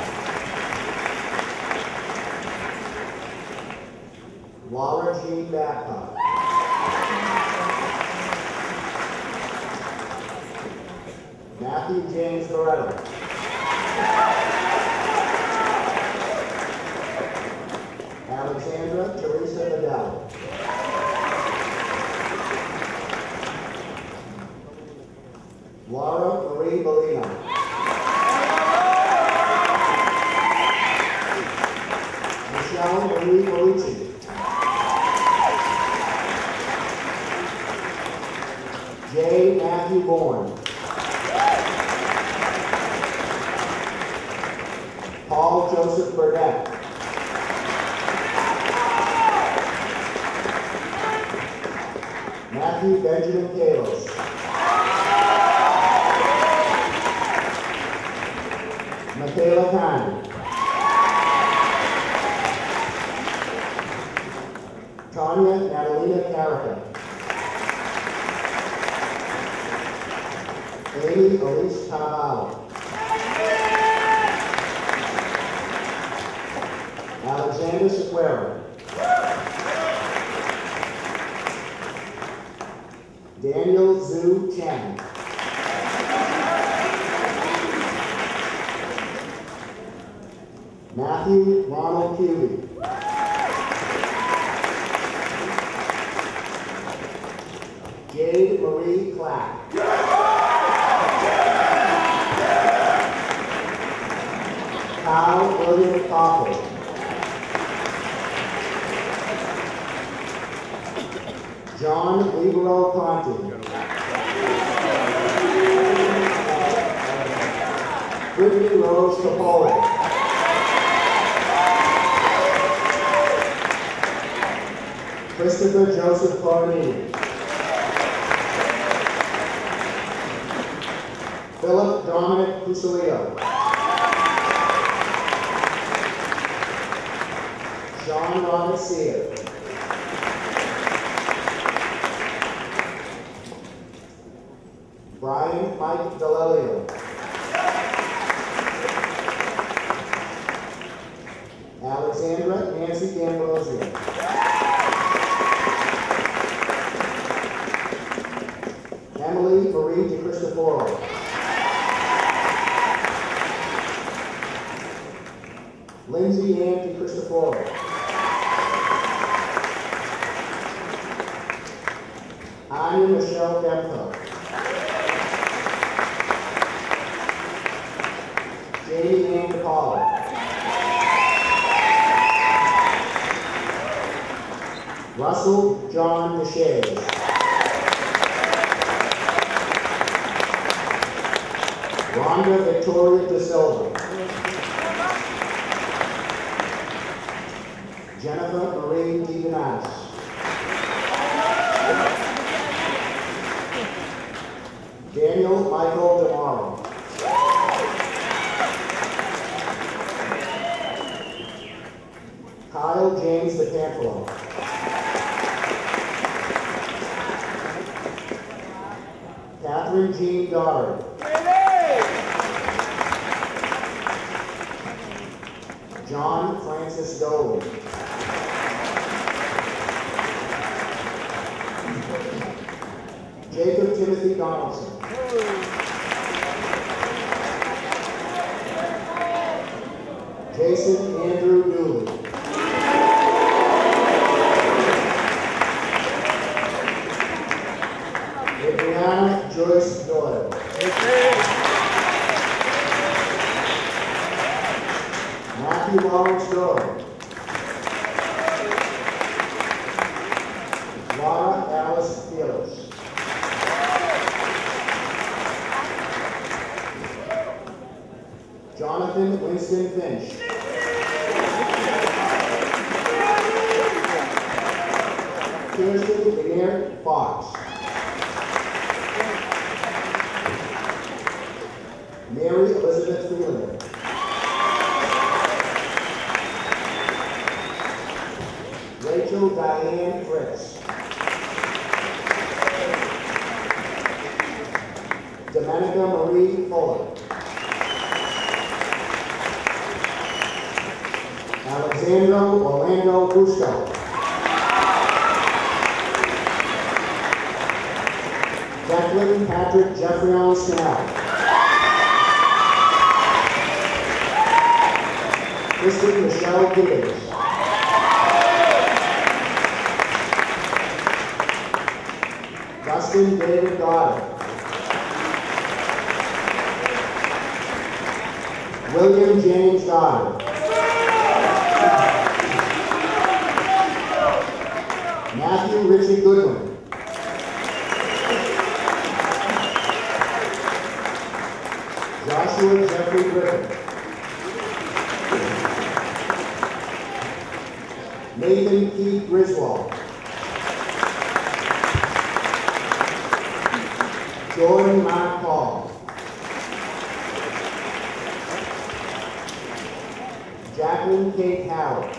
Laura Jean Babcock. Matthew James Barretto. Alexandra Teresa Vidal. Laura Marie Bolino. Michelle Marie Marucci. J. Matthew Bourne. Paul Joseph Burdett. Matthew Benjamin Kalos. Michaela Khan. Tanya Natalina Carica. Amy Elise Carvalho. Alexander Sequeira. Daniel Zhu Chen. Matthew Ronald Pewley. Jade Marie Clack. Kyle William Coffey. John Libero Conti. Brittany Rose Capoli. Christopher Joseph Coronini. Philip Dominic Cusilio. Sean Robert Sear. Brian Mike Delelio. Alexandra Nancy D'Ambrosio. Emily Marie De Cristoforo. Lindsay Ann De Cristoforo. Anya Michelle Demko. Jamie Ann DePaula. Russell John DeShays. Rhonda Victoria De Silva. Jennifer Marie DeVanas. Daniel Michael DeMaro. Kyle James DePanfilo. Catherine Jean Goddard. John Francis Dolan. Jacob Timothy Donaldson. Jason Andrew Dooley. Adriana Joyce Doyle. Matthew Lawrence Doyle. Laura Alice Felix. Jonathan Winston Finch. Kirsten Lanier Fox. Mary Elizabeth Freeland. Rachel Diane Fritz. Domenica Marie Fuller. Alexandro Orlando Busco. Declan Patrick Jeffrion Snell. Kristen Michelle Gibbons. Dustin David Goddard. William James Goddard. Matthew Richard Goodwin. Joshua Jeffrey Griffin. Nathan Keith Griswold. Jordan Mark Paul. Jacqueline Kate Howard.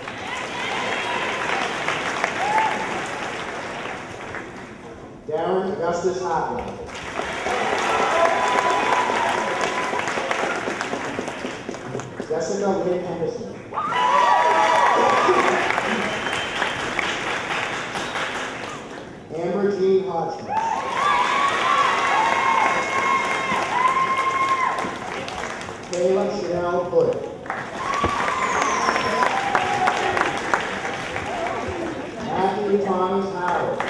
Darren Augustus Hartwell. Jessica Lynn Henderson. Amber Jean Hodgman. Kayla Chanel Hood. Matthew Thomas Howard.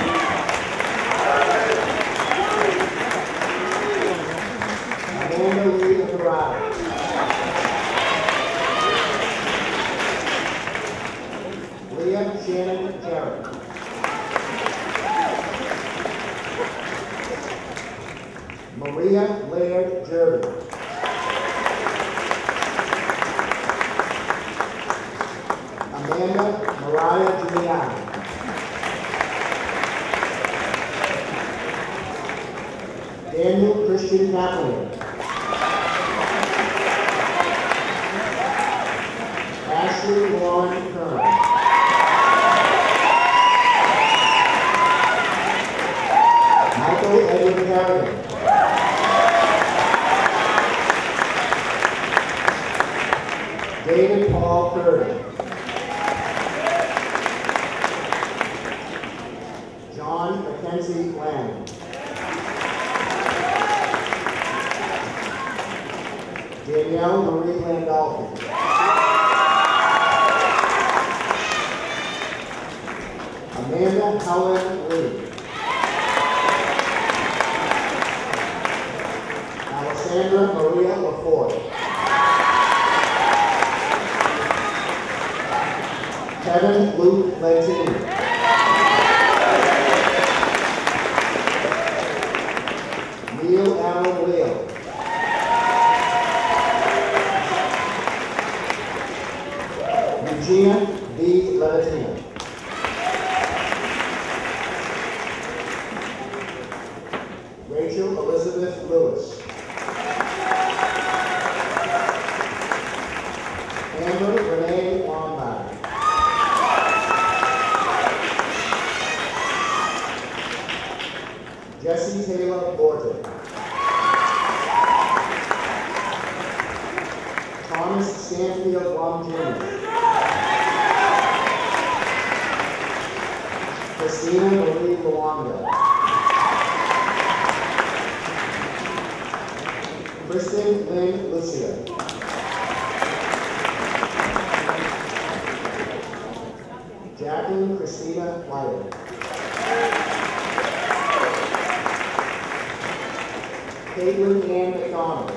Amanda Lee Dorado. Leah Shannon Jarrett. Maria Laird Jerry. Amanda Mariah Giuliani. Daniel Christian Kathleen. Ashley Lauren Kern. Michael Edward Harrigan. David Paul Curry. John Mackenzie Lang. Danielle Marie Landolfi. Amanda Helen Lee. Alessandra Maria LaFoy. Kevin Luke Lentini. Neil Allen Leo. Eugenia B. Levitina. Rachel Elizabeth Lewis. Amber Renee Lombard. Jesse Taylor Borton. Thomas Stanfield Lum Junior Christina Marie Luongo. Kristen Lynn Lucia. Jacqueline Christina Wilder. Caitlin Ann McDonald.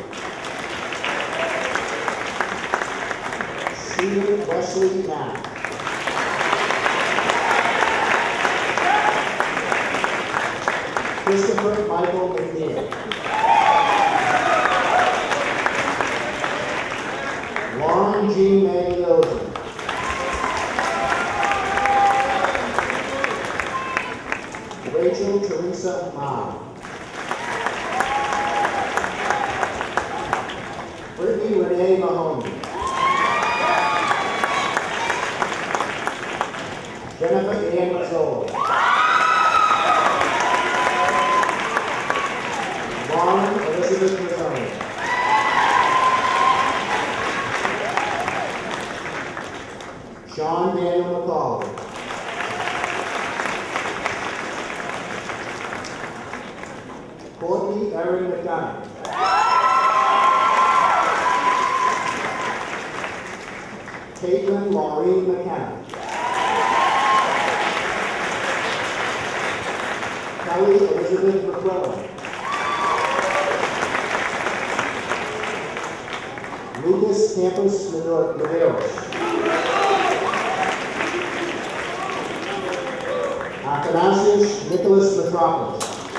Stephen Wesley Mack. Christopher Michael McNeil. Lauren G. Magliosi. Rachel Teresa Ma. Brittany Renee Mahoney. Jennifer Ann Mazzola. Lauren Elizabeth Mazzoni. Sean Daniel McCauley. Courtney Erin McDonough. Caitlin Maureen McKenna. Kelly Elizabeth McClellan. Lucas Campus Medeiros. Athanasius Nicholas Metropolis.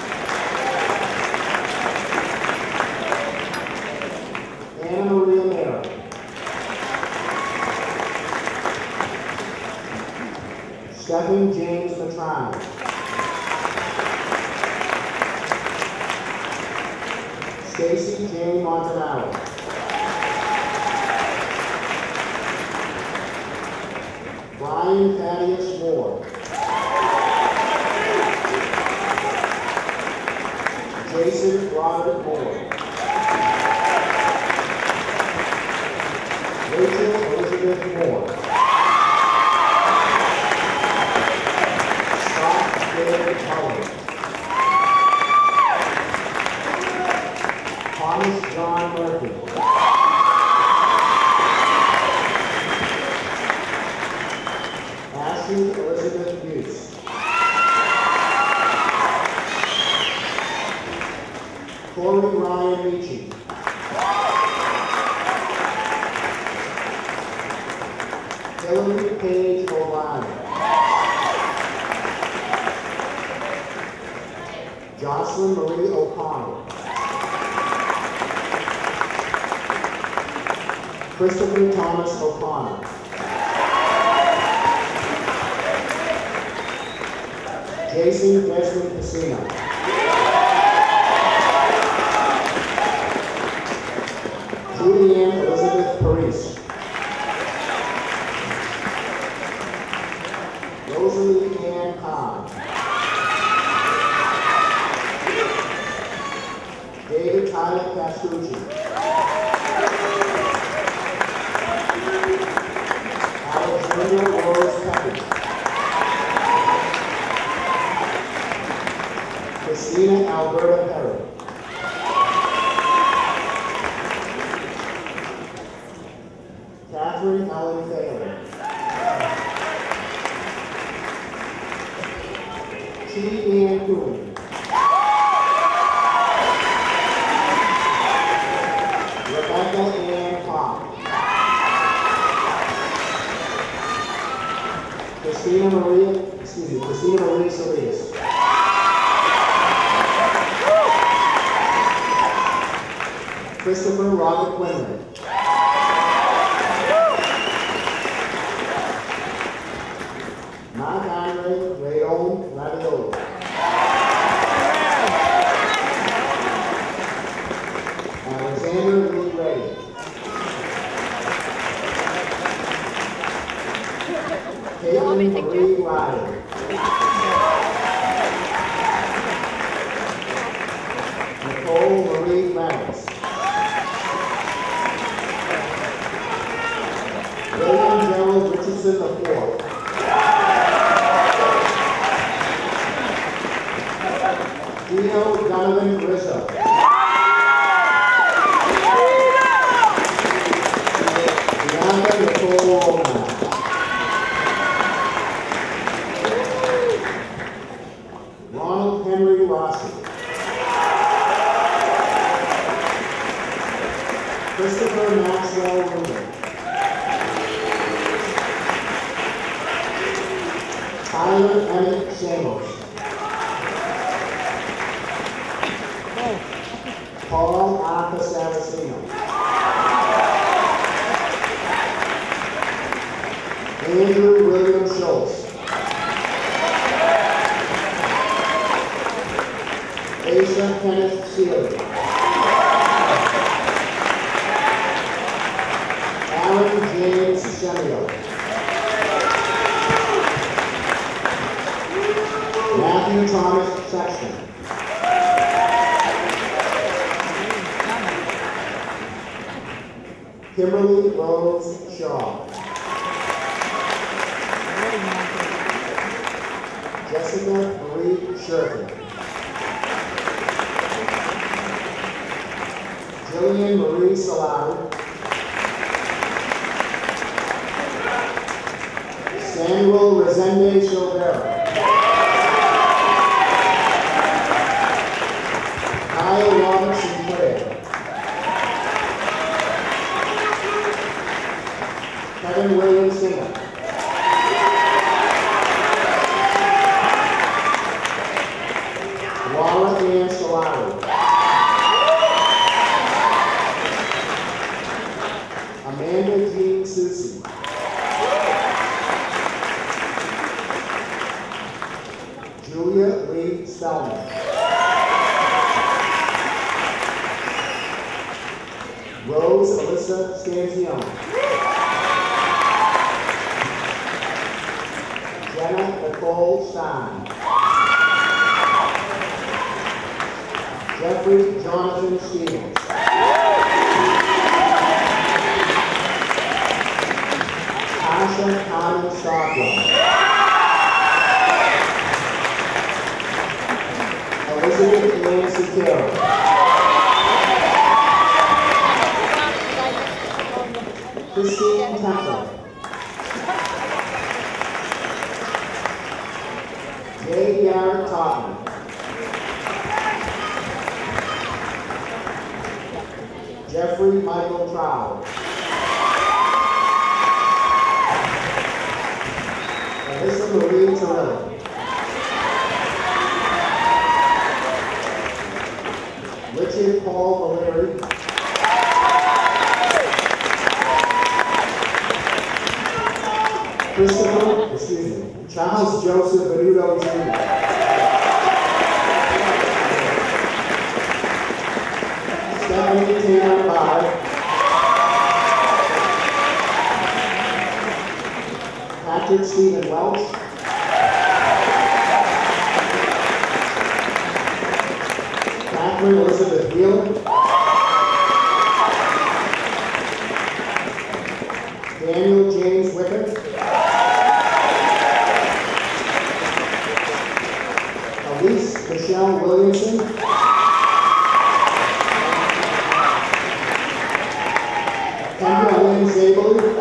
Anna Maria Mera. Stephen James Matrano. Stacy Jane Montanaro. Brian Thaddeus Moore. Jason Robert Moore. Rachel Elizabeth Moore. Scott David Cullen. Thomas John Murphy. Ashley Elizabeth Buse. Corey Ryan Ricci. Hillary Paige O'Brien. Jocelyn Marie O'Connell. Christopher Thomas O'Connor. Jason Desmond Casino. Julianne Elizabeth Paris. Rosalie Ann Kahn. David Tyler Castrucci. Alexander Rose Peppers. Christina Alberta Perry. Catherine Ellen Thaler. Chi Ann Coon. Rebecca Ann Cobb. Christina Maria, excuse me, Christina Marie Solis. Christopher Robert Quinlan. Mark Andre Rayon Ravioli. Alexander Lee Ray. Caitlin Marie Ryder. Nicole Marie Reynolds. William Gerald Richardson the fourth. Dino Donovan Rizzo. Bianca Nicole Roman. Ronald Henry Rossi. Christopher Maxwell Rubin. Tyler Emmett Shamos. Paul Arthur Saraceno. Andrew William Schultz. Asa Kenneth Sealy. Alan James Semio. Matthew Thomas Sexton. Kimberly Rose Shaw. Jessica Marie Sherkin. Jillian Marie Salari. Samuel Resende Silvera. Kyle Robert Sinclair. Kevin William Singer. Laura Ann Solari. Amanda Jean Susi. Julia Lee Spellman. Rose Alyssa Scanzione. Jenna Nicole Stein. Jeffrey Jonathan Stevens. Tasha Carmen Stockwell. Elizabeth Lynn Sotero. Christine Templer. Jay Garrett Totman. Jeffrey Michael Trow. Alyssa Marie Torelli. Richard Paul Valeri. Christopher, excuse me, Charles Joseph Benuto Junior Stephanie Taylor Barr. Patrick Stephen Welch. Catherine Elizabeth Wheeler. Daniel James Wicker. Elise Michelle Williamson. Kendra Lynn Zabely.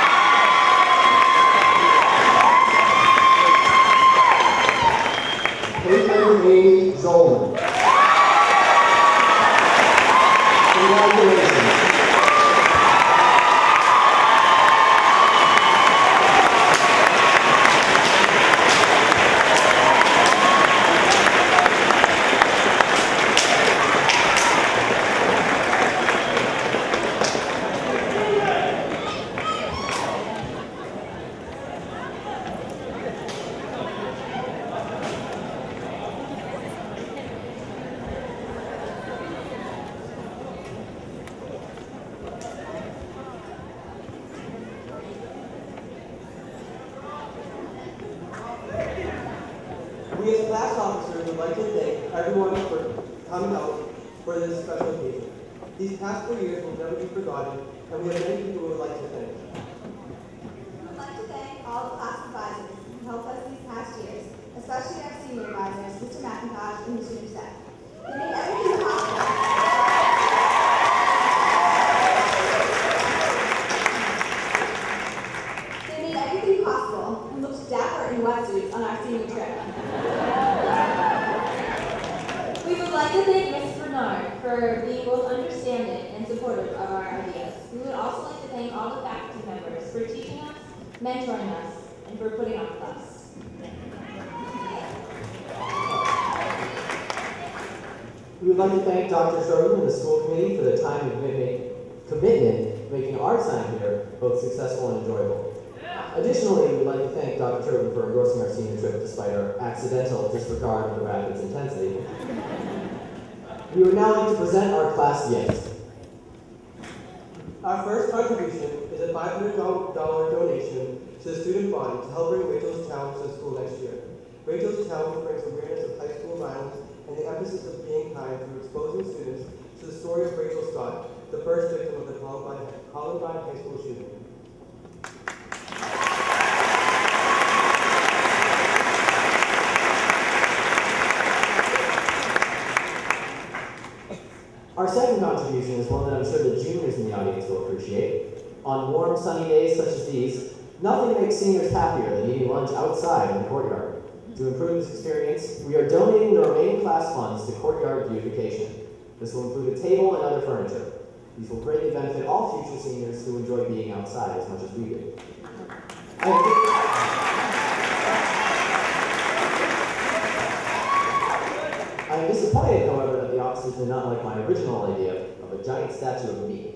Caitlin Amy Zolan. Congratulations. We as class officers would like to thank everyone for coming out for this special occasion. These past four years will never be forgotten, and we have many people we would like to thank. We would like to thank all the class advisors who helped us these past years, especially our senior advisors, Mister McIntosh and Mister Doucette. They made everything possible. They made everything possible and looked dapper in wetsuits on our senior trip. We would like to thank Miz Bernard for being both understanding and supportive of our ideas. We would also like to thank all the faculty members for teaching us, mentoring us, and for putting up with us. We would like to thank Doctor Sherman and the school committee for their time and commitment, commitment making our time here both successful and enjoyable. Additionally, we would like to thank Doctor Turpin for endorsing our senior trip despite our accidental disregard of the rapids intensity. We would now like to present our class gift. Our first contribution is a five hundred dollar donation to the student body to help bring Rachel's Challenge to the school next year. Rachel's Challenge brings awareness of high school violence and the emphasis of being kind through exposing students to the story of Rachel Scott, the first victim of the Columbine, Columbine High School shooting. Our second contribution is one that I'm sure the juniors in the audience will appreciate. On warm, sunny days such as these, nothing makes seniors happier than eating lunch outside in the courtyard. To improve this experience, we are donating the remaining class funds to courtyard beautification. This will include a table and other furniture. These will greatly benefit all future seniors who enjoy being outside as much as we do. I am disappointed, however, that the officers did not like my original idea of a giant statue of me.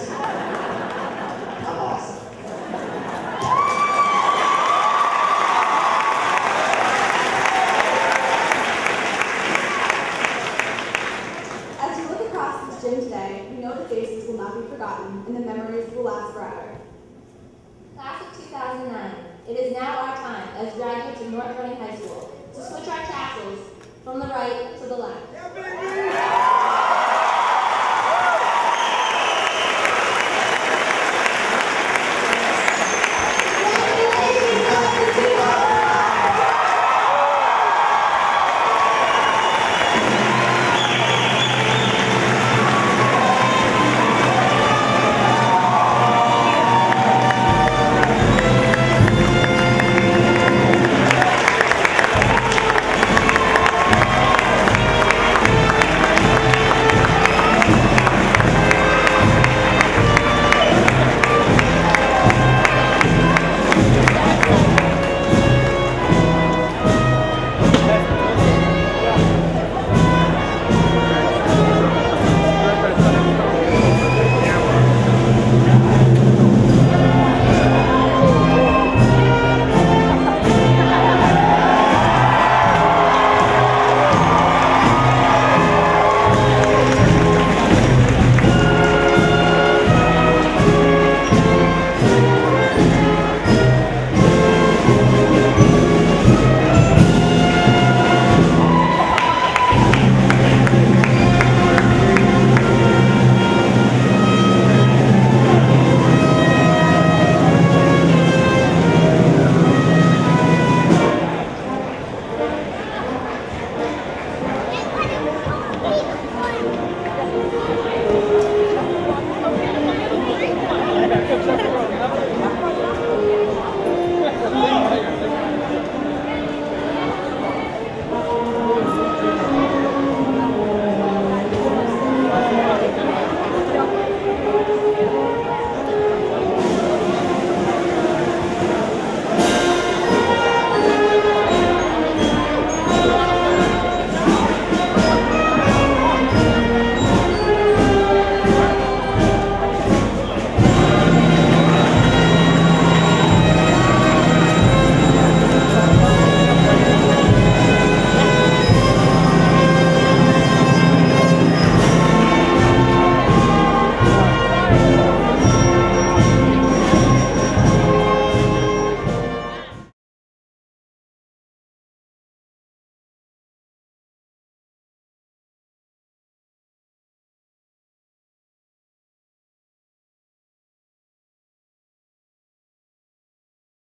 I'm awesome. As you look across this gym today, we know the faces will not be forgotten and the memories will last forever. Class of two thousand nine, it is now our time as graduates of North Reading High School to switch our tassels from the right to the left.